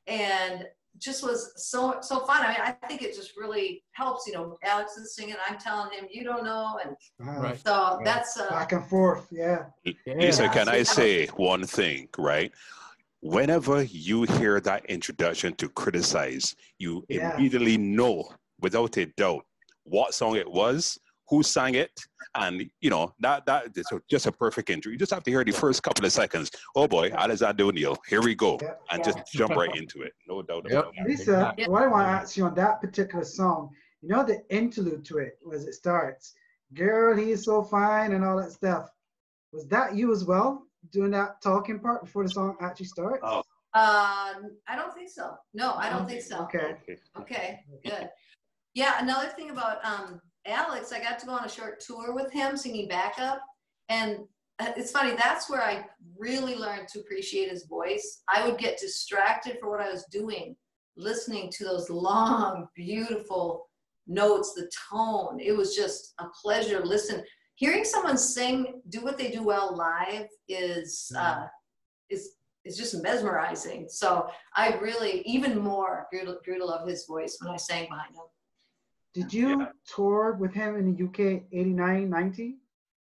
and just was so, so fun. I mean, I think it just really helps, you know, Alex is singing, I'm telling him, you don't know. And Uh-huh. Right. so that's uh, Back and forth, yeah. Lisa, Yeah. can I say one thing, right? Whenever you hear that introduction to Criticize, you Yeah. immediately know, without a doubt, what song it was, who sang it, and you know that that is just a perfect intro. You just have to hear the first couple of seconds. Oh boy, Alexander O'Neal, here we go, Yeah. and Yeah. just jump right into it. No doubt Yep. about that. Lisa, Exactly. what I want to ask you on that particular song, you know the interlude to it, as it starts, girl, he's so fine and all that stuff. Was that you as well, doing that talking part before the song actually starts? Oh. uh, I don't think so. No, I don't think so. Okay. Okay. Okay, good. Yeah, another thing about um, Alex, I got to go on a short tour with him singing backup. And it's funny, that's where I really learned to appreciate his voice. I would get distracted for what I was doing, listening to those long, beautiful notes, the tone. It was just a pleasure to listen. Hearing someone sing, do what they do well live is, uh, is, is just mesmerizing. So I really, even more, grew to, grew to love his voice when I sang behind him. Did you Yeah. tour with him in the U K eighty-nine, ninety?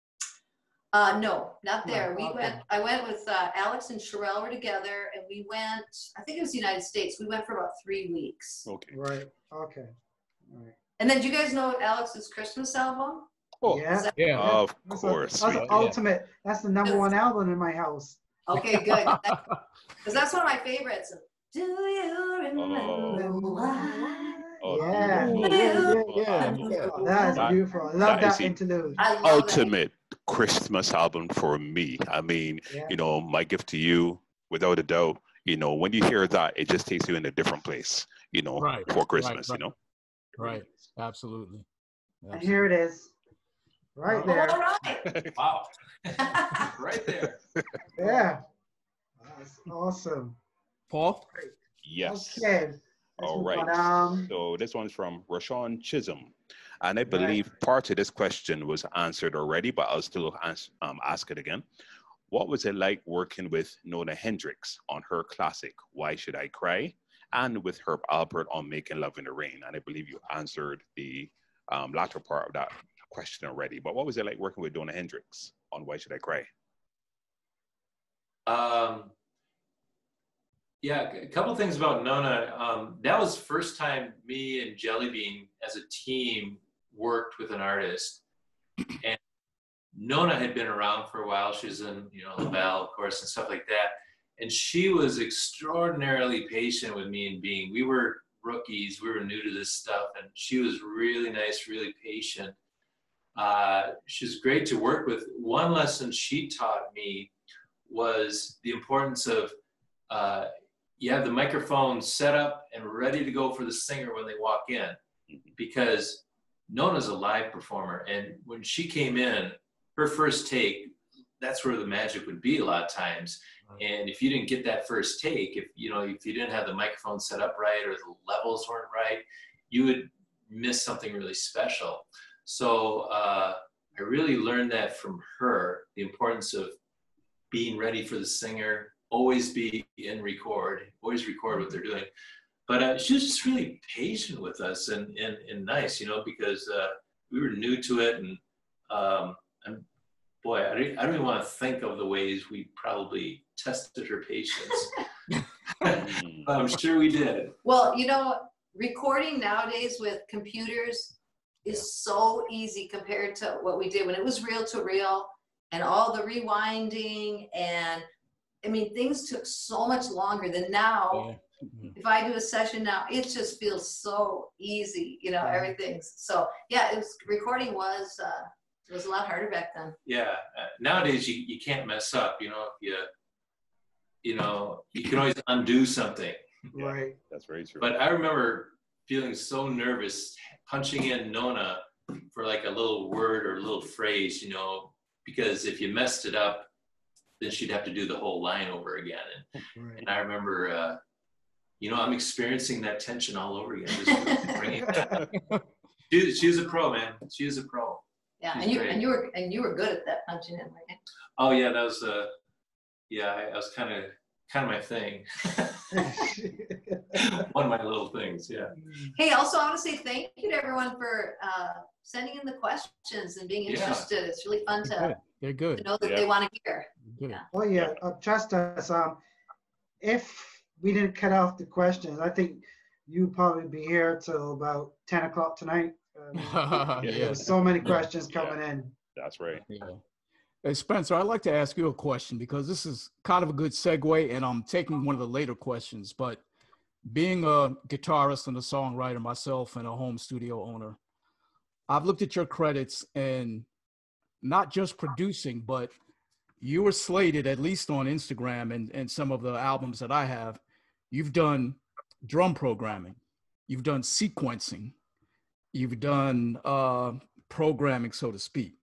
Uh, no, not there. No, We okay. went, I went with uh, Alex and Sherelle were together, and we went, I think it was the United States. We went for about three weeks. Okay. Right, okay. All right. And then do you guys know Alex's Christmas album? Oh, Yeah. Is that- Yeah. of That's a- course. That's we- the Yeah. ultimate, that's the number one album in my house. Okay, good. Because that's one of my favorites. Do you remember why? Oh, Yeah, beautiful. yeah, yeah, yeah. yeah. Oh, that is That- beautiful. I love that that, is the interlude. I love Ultimate Christmas album for me. I mean, Yeah. you know, my gift to you, without a doubt, you know, when you hear that, it just takes you in a different place, you know, Right, for right, Christmas, right. you know. Right. Absolutely. And here it is. Right that. All there. right. Wow. Right there. Yeah. That's awesome. Paul? Yes. Okay. Let's All move right. on. Um, So this one's from Rashawn Chisholm. And I Right. believe part of this question was answered already, but I'll still ans- um, ask it again. What was it like working with Nona Hendryx on her classic, Why Should I Cry? And with Herb Alpert on Making Love in the Rain? And I believe you answered the um, latter part of that question already. But what was it like working with Nona Hendryx on Why Should I Cry? Um, yeah, a couple things about Nona. Um, that was the first time me and Jellybean as a team worked with an artist. And Nona had been around for a while. She was in, you know, LaBelle, of course, and stuff like that. And she was extraordinarily patient with me and Bean. We were rookies. We were new to this stuff. And she was really nice, really patient. Uh, she was great to work with. One lesson she taught me was the importance of, uh, you have the microphone set up and ready to go for the singer when they walk in, because Nona's a live performer. And when she came in, her first take, that's where the magic would be a lot of times. And if you didn't get that first take, if you know, if you didn't have the microphone set up right or the levels weren't right, you would miss something really special. So uh, I really learned that from her, the importance of being ready for the singer, always be in record, always record what they're doing. But uh, she was just really patient with us and, and, and nice, you know, because uh, we were new to it. And, um, and boy, I don't, I don't even want to think of the ways we probably tested her patience. I'm sure we did. Well, you know, recording nowadays with computers is so easy compared to what we did when it was reel to reel and all the rewinding. And I mean, things took so much longer than now. Yeah. Mm-hmm. If I do a session now, it just feels so easy, you know, everything's so, yeah, it was, recording was, uh, it was a lot harder back then. Yeah, uh, nowadays you, you can't mess up, you know, if you, you know, you can always undo something. Right. That's very true. But I remember feeling so nervous punching in Nona for like a little word or a little phrase, you know, because if you messed it up, then she'd have to do the whole line over again. And, Right. and I remember, uh, you know, I'm experiencing that tension all over again. Just bringing it back. She, she was a pro, man. She was a pro. Yeah, She's and you great. and you were and you were good at that punching in, right? Oh yeah, that was uh, yeah, I, I was kind of kind of my thing. One of my little things, yeah. Hey, also I want to say thank you to everyone for uh, sending in the questions and being Yeah. interested. It's really fun They're to, good. They're to good. know that Yeah. they want to hear. Good. Yeah. Oh yeah, uh, trust us. Um, if we didn't cut off the questions, I think you'd probably be here till about ten o'clock tonight. Um, Yeah. There's so many Yeah. questions Yeah. coming in. That's right. Yeah. Hey, Spencer, I'd like to ask you a question because this is kind of a good segue, and I'm taking one of the later questions. But being a guitarist and a songwriter myself and a home studio owner, I've looked at your credits and not just producing, but you were slated, at least on Instagram and, and some of the albums that I have, you've done drum programming, you've done sequencing, you've done uh, programming, so to speak.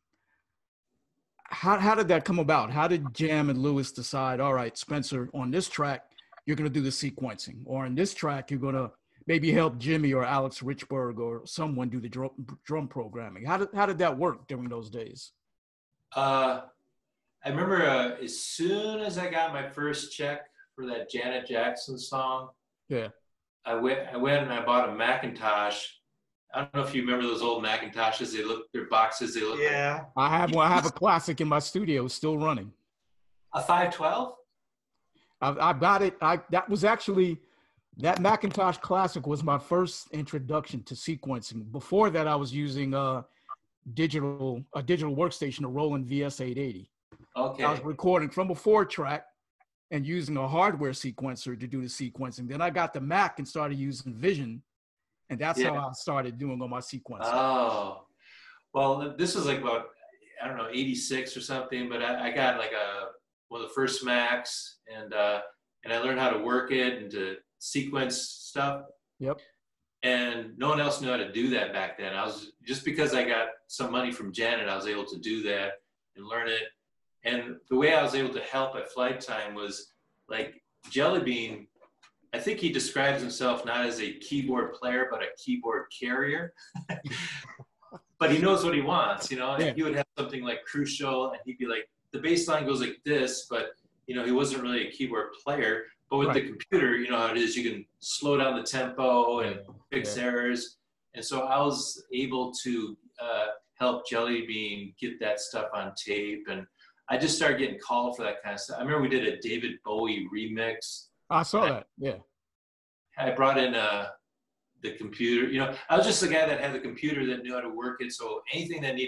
How, how did that come about? How did Jam and Lewis decide, all right, Spencer, on this track, you're going to do the sequencing, or in this track, you're going to maybe help Jimmy or Alex Richburg or someone do the drum, drum programming? How did, how did that work during those days? Uh, I remember uh, as soon as I got my first check for that Janet Jackson song, Yeah. I went I went and I bought a Macintosh. I don't know if you remember those old Macintoshes. They look, their boxes, they look Yeah. I have well, I have a classic in my studio, still running. like a five twelve. I've, I've got it. I that was actually that Macintosh Classic was my first introduction to sequencing. Before that, I was using a digital a digital workstation, a Roland V S eight eighty. Okay. I was recording from a four track and using a hardware sequencer to do the sequencing. Then I got the Mac and started using Vision, and that's Yeah. how I started doing all my sequencing. Oh, well, this was like about, I don't know, eighty-six or something, but I, I got like a, one of the first Macs, and uh, and I learned how to work it and to sequence stuff. Yep. And no one else knew how to do that back then. I was, just because I got some money from Janet, I was able to do that and learn it. And the way I was able to help at Flight Time was like Jelly Bean, I think he describes himself not as a keyboard player, but a keyboard carrier. But he knows what he wants, you know? And Yeah. he would have something like Crucial, and he'd be like, the bass line goes like this, but, you know, he wasn't really a keyboard player. But with Right. the computer, you know how it is, you can slow down the tempo and fix Yeah. errors. And so I was able to uh, help Jelly Bean get that stuff on tape. And I just started getting called for that kind of stuff. I remember we did a David Bowie remix. I saw that. Yeah. I brought in uh, the computer. You know, I was just the guy that had the computer that knew how to work it. So anything that needed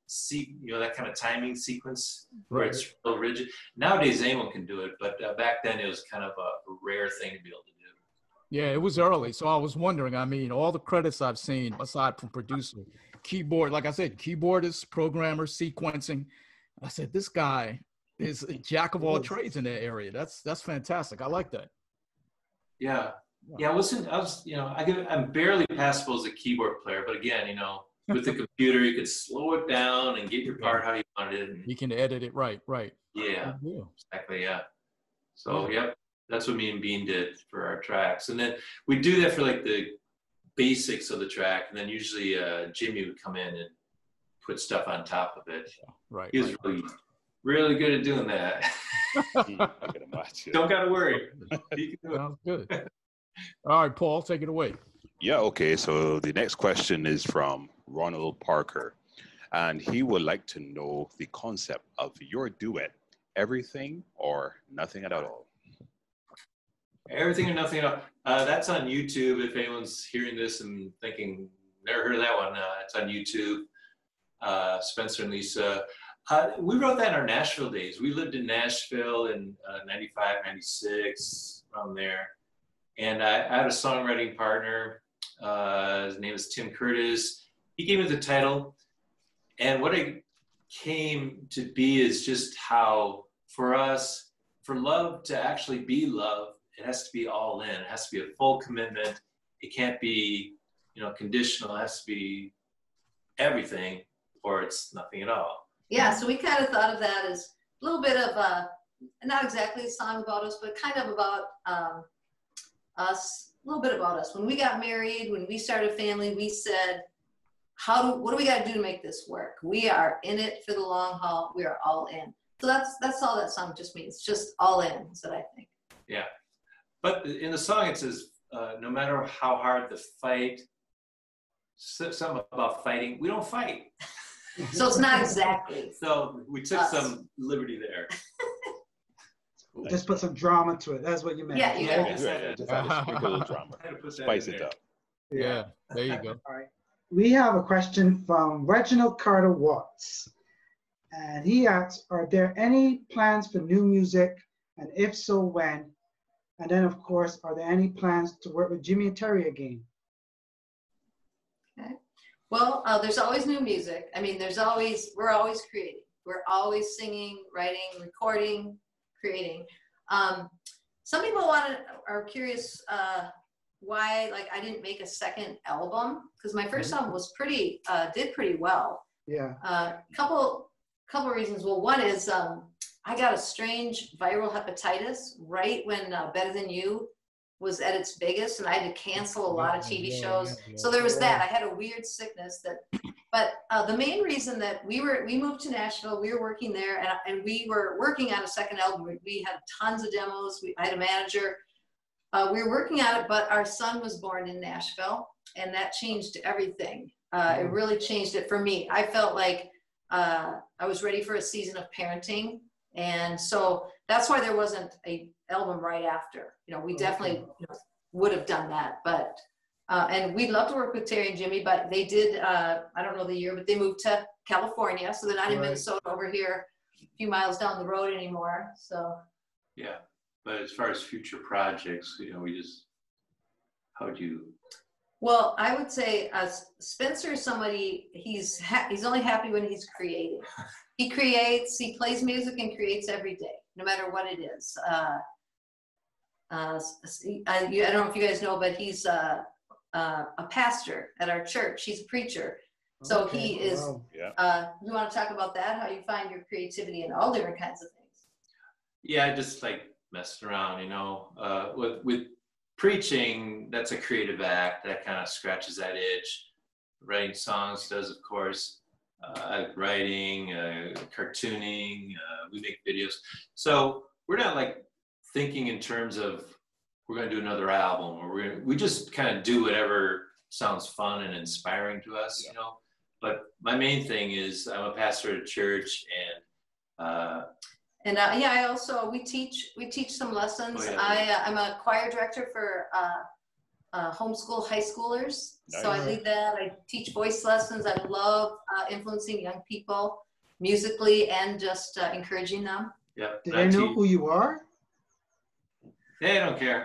see, you know, that kind of timing sequence where Right. it's real rigid. Nowadays, anyone can do it, but uh, back then it was kind of a, a rare thing to be able to do. Yeah, it was early. So I was wondering, I mean, all the credits I've seen, aside from producer, keyboard, like I said, keyboardist, programmer, sequencing. I said, this guy is a jack of all trades in that area. That's that's fantastic. I like that. Yeah. Yeah, I wasn't, I was, you know, I could, I'm barely passable as a keyboard player, but again, you know, with the computer, you could slow it down and get your part how you wanted it. And, You can edit it right, right. yeah, Yeah. exactly, yeah. So, Yeah. yep, that's what me and Bean did for our tracks. And then we do that for like the basics of the track. And then usually uh, Jimmy would come in and put stuff on top of it. Right. He was right. really, really good at doing that. Hmm, I can imagine. Don't got to worry. He can do it. Sounds good. All right, Paul, take it away. Yeah, okay. So the next question is from Ronald Parker, and he would like to know the concept of your duet, Everything or Nothing at All. Everything or Nothing at All. Uh, that's on YouTube. If anyone's hearing this and thinking, never heard of that one, uh, it's on YouTube. Uh, Spencer and Lisa. Uh, we wrote that in our Nashville days. We lived in Nashville in uh, ninety-five, ninety-six, around there. And I, I had a songwriting partner. Uh, his name is Tim Curtis. He gave me the title. And what it came to be is just how, for us, for love to actually be love, it has to be all in. It has to be a full commitment. It can't be, you know, conditional. It has to be everything, or it's nothing at all. Yeah, so we kind of thought of that as a little bit of a, not exactly a song about us, but kind of about um, us, a little bit about us. When we got married, when we started a family, we said, how do, what do we got to do to make this work? We are in it for the long haul. We are all in. So that's that's all that song just means, just all in, is what I think. Yeah. But in the song, it says, uh, no matter how hard the fight, something about fighting, we don't fight. So it's not exactly. So we took Us. some liberty there. Just put some drama to it. That's what you meant. Yeah, you Yeah, gotta right, do right. Just have a sprinkle of drama. I had to put that Spice in it there. up. Yeah, there you go. All right. We have a question from Reginald Carter Watts. And he asks, are there any plans for new music? And if so, when? And then, of course, are there any plans to work with Jimmy and Terry again? Okay. Well, uh, there's always new music. I mean, there's always, we're always creating. We're always singing, writing, recording, creating. Um, some people want to, are curious uh, why, like, I didn't make a second album, because my first album was pretty, uh, did pretty well. Yeah. A uh, couple, couple reasons. Well, one is um, I got a strange viral hepatitis right when uh, Better Than You was at its biggest, and I had to cancel a lot of T V Yeah, shows. yeah, yeah. So there was that. I had a weird sickness that, but uh, the main reason that we were, we moved to Nashville, we were working there, and, and we were working on a second album. We, we had tons of demos. We, I had a manager. Uh, we were working on it, but our son was born in Nashville, and that changed everything. Uh, it really changed it for me. I felt like uh, I was ready for a season of parenting. And so that's why there wasn't a album right after. You know, we definitely you know, would have done that, but, uh, and we'd love to work with Terry and Jimmy, but they did, uh, I don't know the year, but they moved to California. So they're not in Right. Minnesota over here a few miles down the road anymore. So. Yeah. But as far as future projects, you know, we just, how do you? Well, I would say uh, Spencer is somebody, he's, ha he's only happy when he's creating. He creates, he plays music and creates every day, no matter what it is. Uh, uh, I, you, I don't know if you guys know, but he's uh, uh, a pastor at our church. He's a preacher. So Okay, he is, wow. Yeah. uh, you want to talk about that? How you find your creativity in all different kinds of things? Yeah, I just like messing around, you know, uh, with, with preaching, that's a creative act that kind of scratches that itch. Writing songs does, of course. Uh, writing, uh, cartooning, uh, we make videos. So we're not like thinking in terms of we're going to do another album, or we're gonna, we just kind of do whatever sounds fun and inspiring to us, yeah. you know. But my main thing is I'm a pastor at a church, and uh, and uh, yeah, I also we teach we teach some lessons. Oh, yeah. I uh, I'm a choir director for uh, uh, homeschool high schoolers. Nice. So I lead that. I teach voice lessons. I love uh, influencing young people musically and just uh, encouraging them. Yeah. Do they know who you are? They don't care.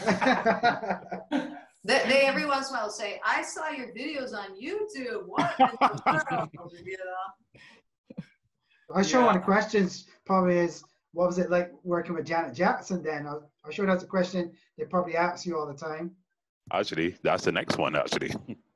They, they every once in a while say, I saw your videos on YouTube. What in the world? You know? I'm sure Yeah. one of the questions probably is, what was it like working with Janet Jackson then? I'm I'm sure that's a question they probably ask you all the time. Actually, that's the next one, actually.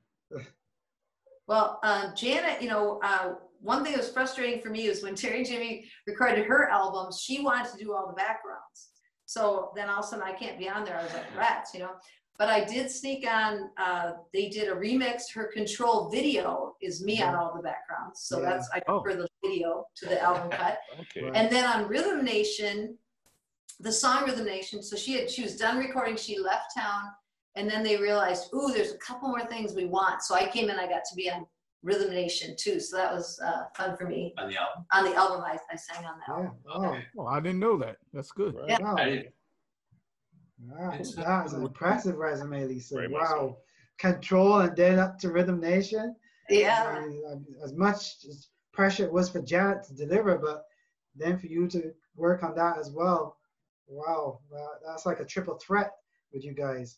Well, uh, Janet, you know, uh, one thing that was frustrating for me is when Terry and Jimmy recorded her albums, she wanted to do all the backgrounds. So then all of a sudden I can't be on there. I was like, rats, you know. But I did sneak on, uh, they did a remix. Her Control video is me on all the backgrounds. So Yeah. that's, I Oh. prefer the video to the album cut. Okay. Right. And then on Rhythm Nation, the song Rhythm Nation, so she had, she was done recording, she left town, and then they realized, ooh, there's a couple more things we want. So I came in, I got to be on Rhythm Nation too. So that was uh, fun for me. On the album. On the album, I, I sang on that Yeah. album. Oh, Okay. Oh, I didn't know that. That's good. right Yeah. on. I didn't- Wow, It's- that's an impressive resume, Lisa. Very much Wow. so. Control and then up to Rhythm Nation. Yeah. I mean, as much as pressure it was for Janet to deliver, but then for you to work on that as well. Wow, that- that's like a triple threat with you guys.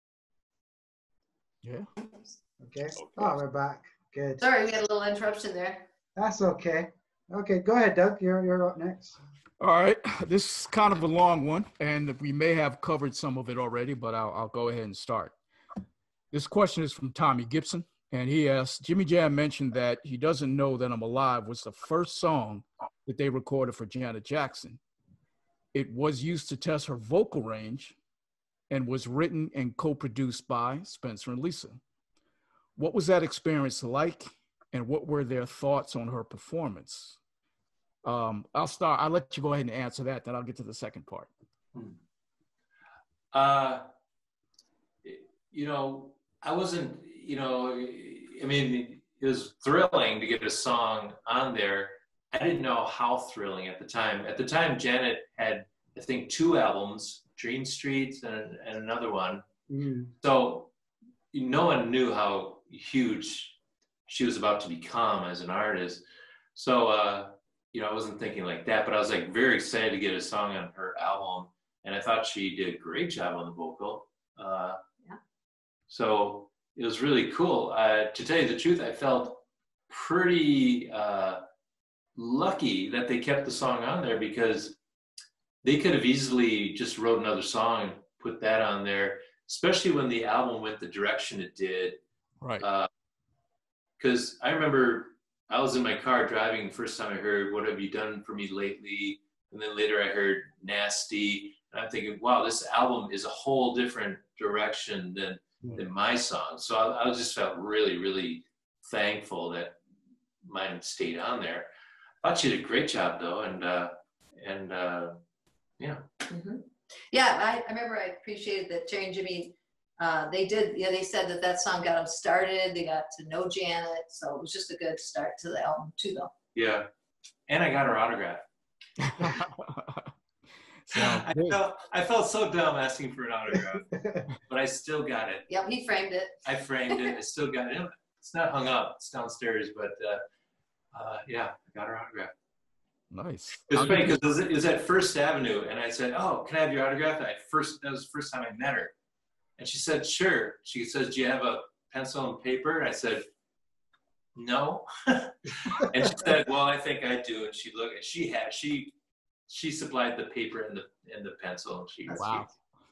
Yeah. Okay. Oh, we're back. Good. Sorry, we had a little interruption there. That's okay. Okay, go ahead, Doug. You're you're up next. All right. This is kind of a long one, and we may have covered some of it already, but I'll, I'll go ahead and start. This question is from Tommy Gibson, and he asks, Jimmy Jam mentioned that He Doesn't Know That I'm Alive was the first song that they recorded for Janet Jackson. It was used to test her vocal range and was written and co-produced by Spencer and Lisa. What was that experience like, and what were their thoughts on her performance? Um, I'll start. I'll let you go ahead and answer that, then I'll get to the second part. Uh, you know, I wasn't, you know, I mean, it was thrilling to get a song on there. I didn't know how thrilling at the time. At the time, Janet had, I think, two albums, Dream Street and, and another one. Mm. So no one knew how huge she was about to become as an artist. So, uh, you know, I wasn't thinking like that, but I was like very excited to get a song on her album. And I thought she did a great job on the vocal. Uh, Yeah. So it was really cool. Uh, to tell you the truth, I felt pretty uh, lucky that they kept the song on there, because they could have easily just wrote another song and put that on there, especially when the album went the direction it did. Right. Because uh, I remember I was in my car driving the first time I heard What Have You Done For Me Lately? And then later I heard Nasty. And I'm thinking, wow, this album is a whole different direction than, Yeah. than my song. So I, I just felt really, really thankful that mine stayed on there. I thought she did a great job though. And, uh, and uh, yeah. Mm-hmm. Yeah, I, I remember I appreciated that Terry and Jimmy, uh, they did, yeah, they said that that song got them started. They got to know Janet. So it was just a good start to the album too, though. Yeah. And I got her autograph. Sounds I good. felt, I felt so dumb asking for an autograph, but I still got it. Yep, he framed it. I framed it. I still got it. It's not hung up. It's downstairs, but uh, uh, yeah, I got her autograph. Nice. It was I'll funny give because it, was- it was at First Avenue, and I said, "Oh, can I have your autograph?" And I first that was the first time I met her, and she said, "Sure." She says, "Do you have a pencil and paper?" And I said, "No." And she said, "Well, I think I do." And she looked. And she had she she supplied the paper and the and the pencil. And she Wow.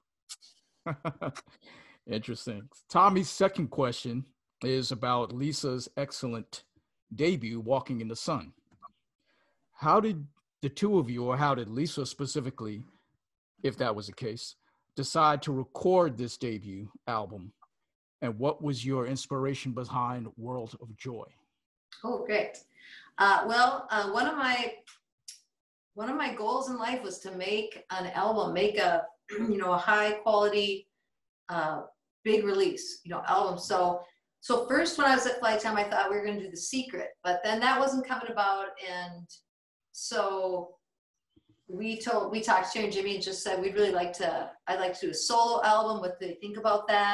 Interesting. Tommy's second question is about Lisa's excellent debut, Walking in the Sun. How did the two of you, or how did Lisa specifically, if that was the case, decide to record this debut album? And what was your inspiration behind World of Joy? Oh, great. Uh, well, uh, one of my one of my goals in life was to make an album, make a you know a high quality, uh, big release, you know, album. So so first when I was at Flight Time, I thought we were going to do The Secret, but then that wasn't coming about, and so we told, we talked to Terry and Jimmy and just said, we'd really like to, I'd like to do a solo album. What do they think about that?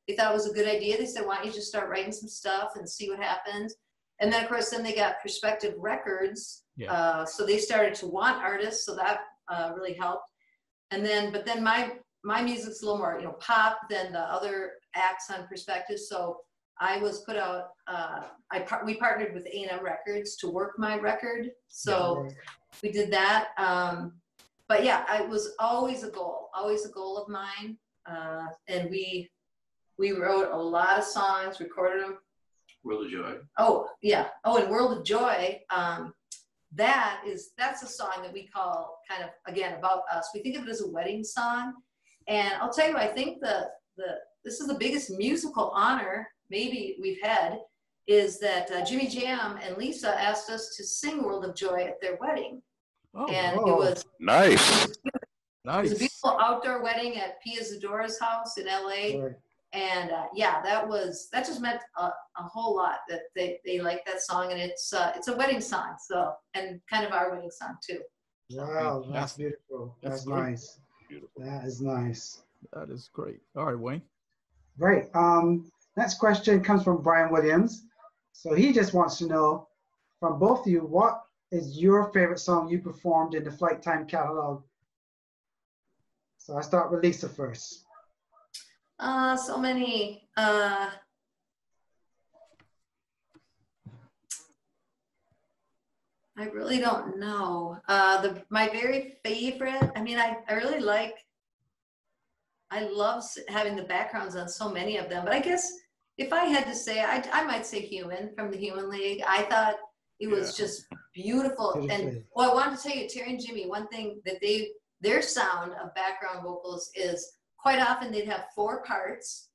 they thought it was a good idea. They said, why don't you just start writing some stuff and see what happens? And then, of course, then they got Perspective Records. Yeah. Uh, so they started to want artists, so that uh, really helped. And then, but then my my music's a little more, you know, pop than the other acts on Perspective. So I was put out, uh, I par we partnered with A and M Records to work my record. So Yeah. we did that. Um, but yeah, it was always a goal, always a goal of mine. Uh, and we we wrote a lot of songs, recorded them. World of Joy. Oh, yeah. Oh, and World of Joy, um, that is, that's a song that we call kind of, again, about us. We think of it as a wedding song. And I'll tell you, I think the, the this is the biggest musical honor maybe we've had, is that uh, Jimmy Jam and Lisa asked us to sing World of Joy at their wedding. Oh, And wow. it was, Nice. it was a nice. beautiful outdoor wedding at Pia Zadora's house in L A. Right. And uh, yeah, that was, that just meant a, a whole lot that they, they like that song, and it's uh, it's a wedding song, so, and kind of our wedding song too. Wow, that's That's- beautiful. That's, that's great. nice. Beautiful. That is nice. That is great. All right, Wayne. Great. Um, next question comes from Brian Williams. So he just wants to know from both of you, what is your favorite song you performed in the Flight Time catalog? So I start with Lisa first. Uh, so many. Uh, I really don't know. Uh, the my very favorite. I mean, I I really like. I love s- having the backgrounds on so many of them, but I guess if I had to say, I I might say Human from the Human League. I thought it was Yeah. just beautiful. And Beautiful. well, I wanted to tell you, Terry and Jimmy, one thing that they their sound of background vocals is quite often they'd have four parts,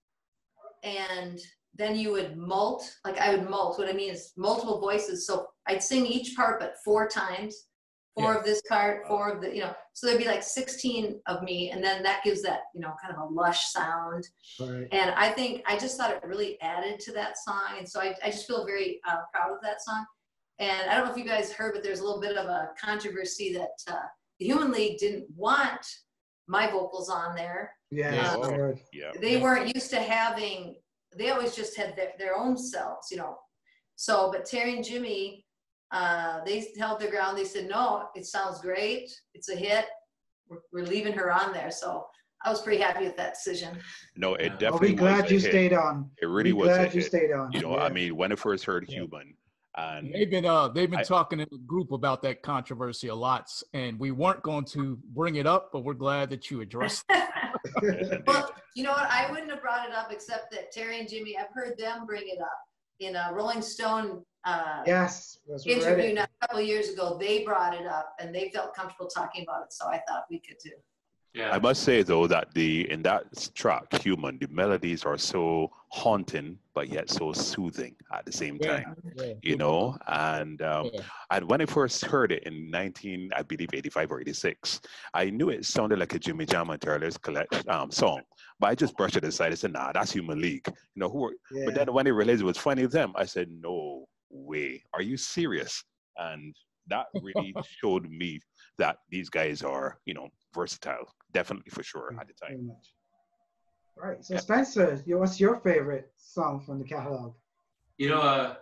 and then you would mult, like I would mult. What I mean is multiple voices. So I'd sing each part, but four times, four Yeah. of this part, four of the, you know, so there'd be like sixteen of me. And then that gives that, you know, kind of a lush sound. Right. And I think, I just thought it really added to that song. And so I, I just feel very uh, proud of that song. And I don't know if you guys heard, but there's a little bit of a controversy that uh, the Human League didn't want my vocals on there. Yeah. Yeah. I heard. Yeah. They weren't used to having, they always just had their, their own selves, you know. So, but Terry and Jimmy, uh, they held their ground. They said, no, it sounds great. It's a hit. We're, we're leaving her on there. So I was pretty happy with that decision. No, it I'll I'll definitely be glad was a you hit. stayed on. It really Be was a glad you hit. stayed on. You know, Yeah. I mean, when I first heard Yeah. Human, and They've been uh they've been I- talking in the group about that controversy a lot, s- and we weren't going to bring it up, but we're glad that you addressed it. yes, indeed. Well, you know what? I wouldn't have brought it up except that Terry and Jimmy, I've heard them bring it up in a Rolling Stone uh, Yes. That's what I read interview it. now, a couple of years ago. They brought it up and they felt comfortable talking about it. So I thought we could too. Yeah. I must say though that the in that track, Human, the melodies are so haunting, but yet so soothing at the same Yeah. time. Yeah. You know, and um, Yeah. and when I first heard it in nineteen, I believe eighty-five or eighty-six, I knew it sounded like a Jimmy Jam and Turtles collect um, song, but I just brushed it aside. I said, "Nah, that's Human League." You know who? Are, Yeah. But then when I realized it was funny of them, I said, "No way, are you serious?" And that really showed me that these guys are, you know, versatile, definitely for sure at the Very time. much. All right. So Yeah. Spencer, you- what's your favorite song from the catalog? You know, uh,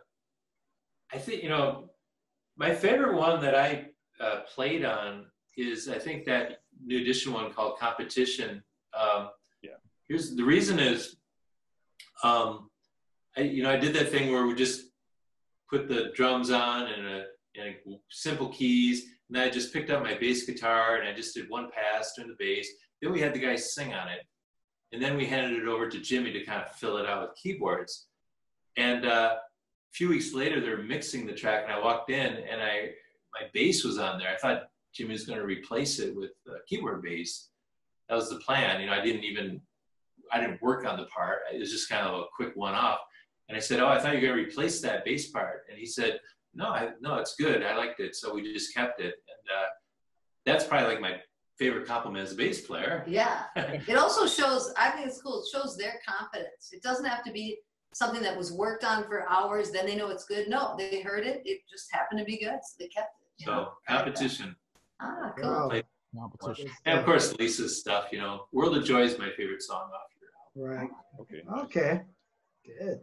I think, you know, my favorite one that I uh, played on is, I think, that new edition one called Competition. Um, Yeah. Here's the reason is, um, I, you know, I did that thing where we just put the drums on and a, and a simple keys, and then I just picked up my bass guitar and I just did one pass during the bass. Then we had the guys sing on it, and then we handed it over to Jimmy to kind of fill it out with keyboards. And uh, a few weeks later, they were mixing the track, and I walked in, and I my bass was on there. I thought Jimmy was going to replace it with uh, keyboard bass. That was the plan. You know, I didn't even I didn't work on the part. It was just kind of a quick one-off. And I said, "Oh, I thought you were going to replace that bass part." And he said, "No, I, no, it's good. I liked it, so we just kept it." And uh, that's probably like my favorite compliment as a bass player. Yeah. It also shows, I think it's cool. It shows their confidence. It doesn't have to be something that was worked on for hours. Then they know it's good. No, they heard it. It just happened to be good. So they kept it. you know? So competition. Ah, cool. Wow. Play- Competition. And of course, Lisa's stuff, you know, World of Joy is my favorite song off your album. Right. Okay. Okay, good.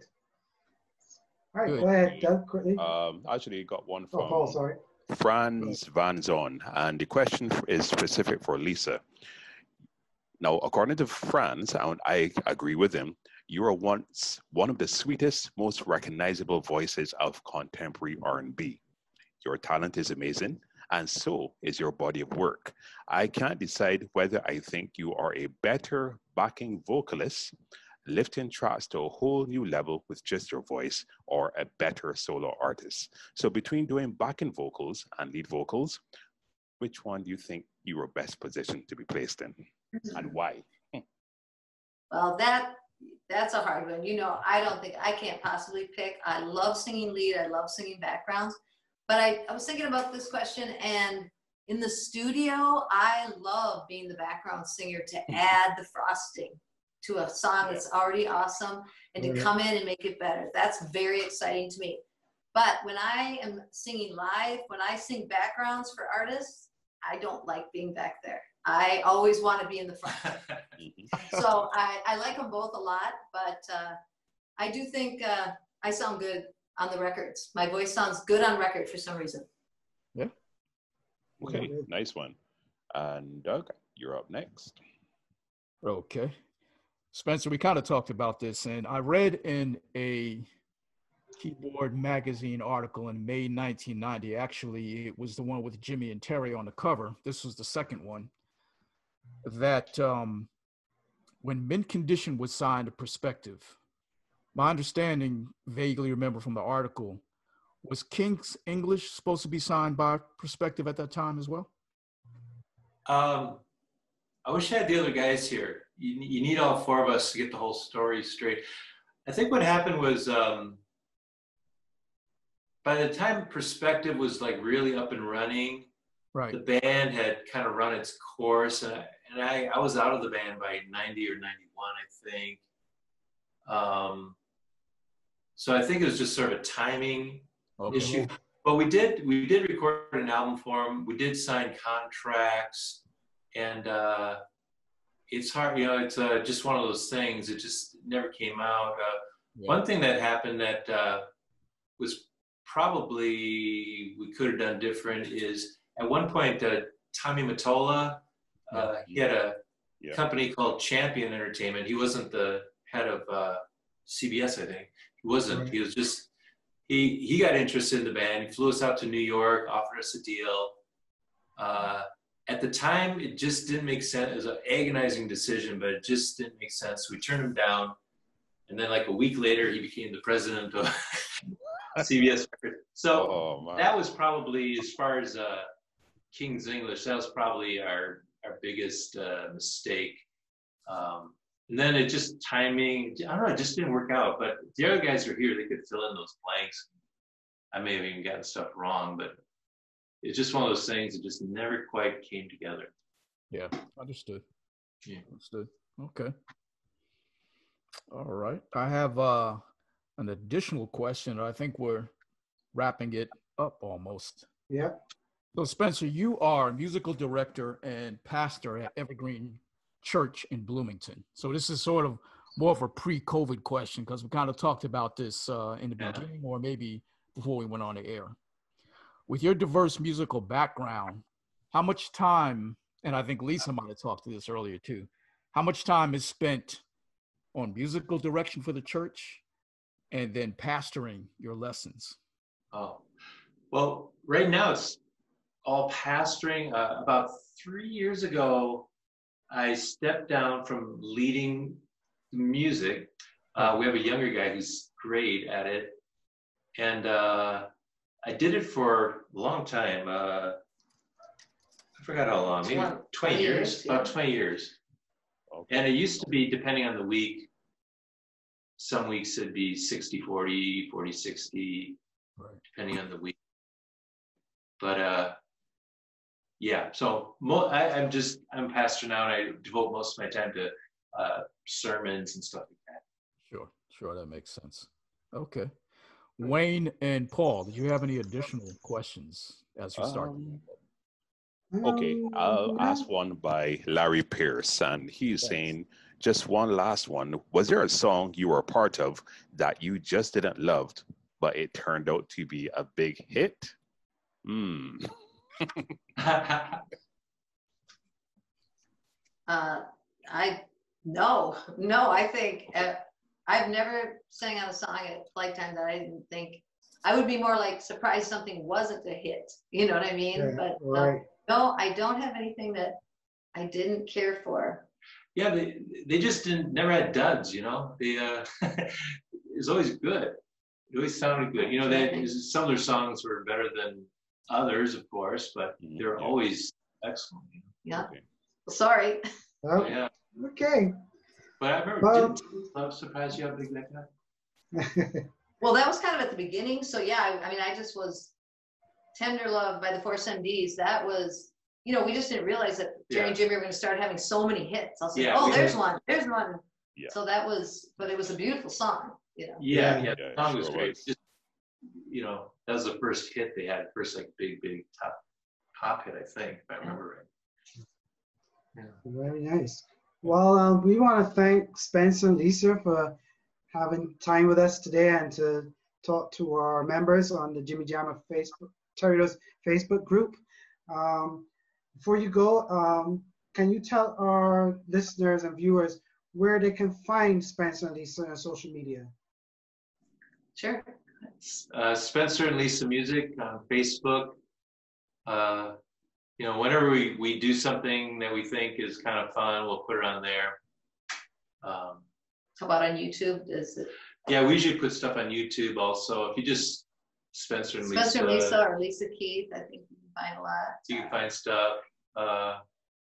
All right, Good. go ahead, Doug, quickly. Um, actually, got one Oh, Paul, from sorry. Franz Van Zon, and the question is specific for Lisa. Now, according to Franz, and I agree with him, you are once one of the sweetest, most recognizable voices of contemporary R and B. Your talent is amazing, and so is your body of work. I can't decide whether I think you are a better backing vocalist, lifting tracks to a whole new level with just your voice, or a better solo artist. So between doing backing vocals and lead vocals, which one do you think you are best positioned to be placed in, and why? Well, that that's a hard one. You know, I don't think I can't possibly pick. I love singing lead. I love singing backgrounds. But I, I was thinking about this question, and in the studio, I love being the background singer to add the frosting to a song that's already awesome and to come in and make it better. That's very exciting to me. But when I am singing live, when I sing backgrounds for artists, I don't like being back there. I always want to be in the front. So I, I like them both a lot, but uh, I do think uh, I sound good on the records. My voice sounds good on record for some reason. Yeah. Okay, nice one. And Doug, you're up next. Okay. Spencer, we kind of talked about this, and I read in a Keyboard Magazine article in May nineteen ninety. Actually, it was the one with Jimmy and Terry on the cover. This was the second one. That um, when Mint Condition was signed to Perspective, my understanding, vaguely remember from the article, was King's English supposed to be signed by Perspective at that time as well? Um, I wish I had the other guys here. You, you need all four of us to get the whole story straight. I think what happened was um, by the time Perspective was like really up and running, right, the band had kind of run its course, and I, and I, I was out of the band by ninety or ninety-one, I think. Um, so I think it was just sort of a timing okay. issue. But we did we did record an album for them. We did sign contracts, and uh, it's hard, you know. It's uh, just one of those things. It just never came out. Uh, yeah. One thing that happened that uh, was probably we could have done different is at one point uh, Tommy Mottola, uh, yeah. he had a yeah. company called Champion Entertainment. He wasn't the head of uh, C B S, I think. He wasn't. Right. He was just. He, he got interested in the band. He flew us out to New York, offered us a deal. Uh, at the time, it just didn't make sense. It was an agonizing decision, but it just didn't make sense. So we turned him down. And then like a week later, he became the president of C B S. So oh, that was probably, as far as uh, King's English, that was probably our, our biggest uh, mistake. Um, And then it just timing, I don't know, it just didn't work out. But the other guys are here, they could fill in those blanks. I may have even gotten stuff wrong, but it's just one of those things that just never quite came together. Yeah, understood. Yeah. Understood. Okay. All right. I have uh, an additional question. I think we're wrapping it up almost. Yeah. So Spencer, you are musical director and pastor at Evergreen Church in Bloomington. So this is sort of more of a pre-COVID question because we kind of talked about this uh, in the yeah. beginning or maybe before we went on the air. With your diverse musical background, how much time, and I think Lisa might have talked to this earlier too, how much time is spent on musical direction for the church and then pastoring your lessons? Oh, well, right now it's all pastoring. Uh, about three years ago, I stepped down from leading music. Uh, we have a younger guy who's great at it. And uh, I did it for a long time. Uh, I forgot how long, maybe twenty years, about twenty years. Okay. And it used to be, depending on the week, some weeks it'd be sixty forty, forty sixty, right, depending on the week. But uh, yeah, so mo I, I'm just, I'm a pastor now, and I devote most of my time to uh, sermons and stuff like that. Sure, sure, that makes sense. Okay. Wayne and Paul, did you have any additional questions as you start? Um, Okay, Um, I'll go ask down. one by Larry Pierce, and he's Yes. saying, just one last one. Was there a song you were a part of that you just didn't love, but it turned out to be a big hit? Hmm. Uh, I no, no. I think uh, I've never sang on a song at Flight Time that I didn't think. I would be more like surprised something wasn't a hit. You know what I mean? Yeah, But right. no, no, I don't have anything that I didn't care for. Yeah, they they just didn't never had duds, you know. They uh, it was always good. It always sounded good. You know, they some of their songs were better than others, of course, but Mhm, they're yeah. always excellent. You know? Yeah. Okay. Sorry. Oh, Yeah, okay. but I remember. Well- Didn't Love surprise you how big that got? Well, that was kind of at the beginning. So yeah, I, I mean, I just was Tender Love by the Force M Ds. That was, you know, we just didn't realize that Jerry Yeah. and Jimmy were going to start having so many hits. I was like, Yeah, oh, we there's had- one, there's one. Yeah. So that was, but it was a beautiful song, you know. Yeah, Yeah. yeah. Yeah, The song was sure great. was. Just, you know, that was the first hit they had, first like big, big top pop hit, I think, if I remember right. Very nice. Well, um, we want to thank Spencer and Lisa for having time with us today and to talk to our members on the Jimmy Jammer Facebook, Terriers Facebook group. Um, before you go, um, can you tell our listeners and viewers where they can find Spencer and Lisa on social media? Sure. Uh, Spencer and Lisa Music on Facebook. Uh, you know, whenever we, we do something that we think is kind of fun, we'll put it on there. Um, How about on YouTube? Is it yeah, we usually put stuff on YouTube also. If you just Spencer and Spencer and Lisa, Lisa or Lisa Keith? I think you can find a lot. you can find stuff. Uh,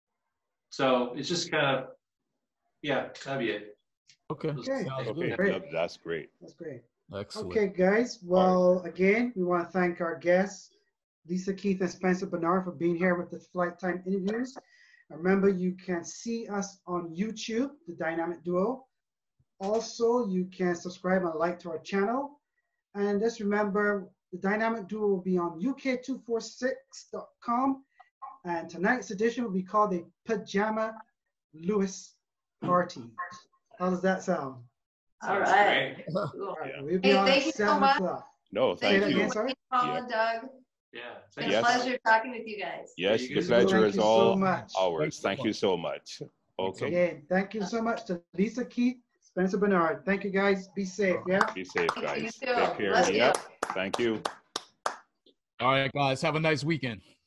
so it's just kind of, yeah, that'd be it. Okay. Okay. Sounds Okay, good. Great. that- that's great. That's great. Excellent. Okay, guys. Well, again, we want to thank our guests, Lisa Keith and Spencer Bernard, for being here with the Flight Time interviews. Remember, you can see us on YouTube, the Dynamic Duo. Also, you can subscribe and like to our channel. And just remember, the Dynamic Duo will be on U K two forty-six dot com. And tonight's edition will be called the Pajama Lewis Party. How does that sound? All Sounds right. great. Cool. All right, Yeah. we'll be Hey, on thank at you so seven much. o'clock. No, Say thank that you. again, sorry? Paul Yeah. and Doug. Yeah. It's been Thank a you. pleasure talking with you guys. Yes, You the guys- pleasure Thank is you so all much. ours. Thank Thank you. you so much. Okay, Again, thank you so much to Lisa Keith, Spencer Bernard. Thank you, guys. Be safe, yeah? be safe, Thank you guys. too. Take care. Bless you. Yep. Thank you. All right, guys. Have a nice weekend.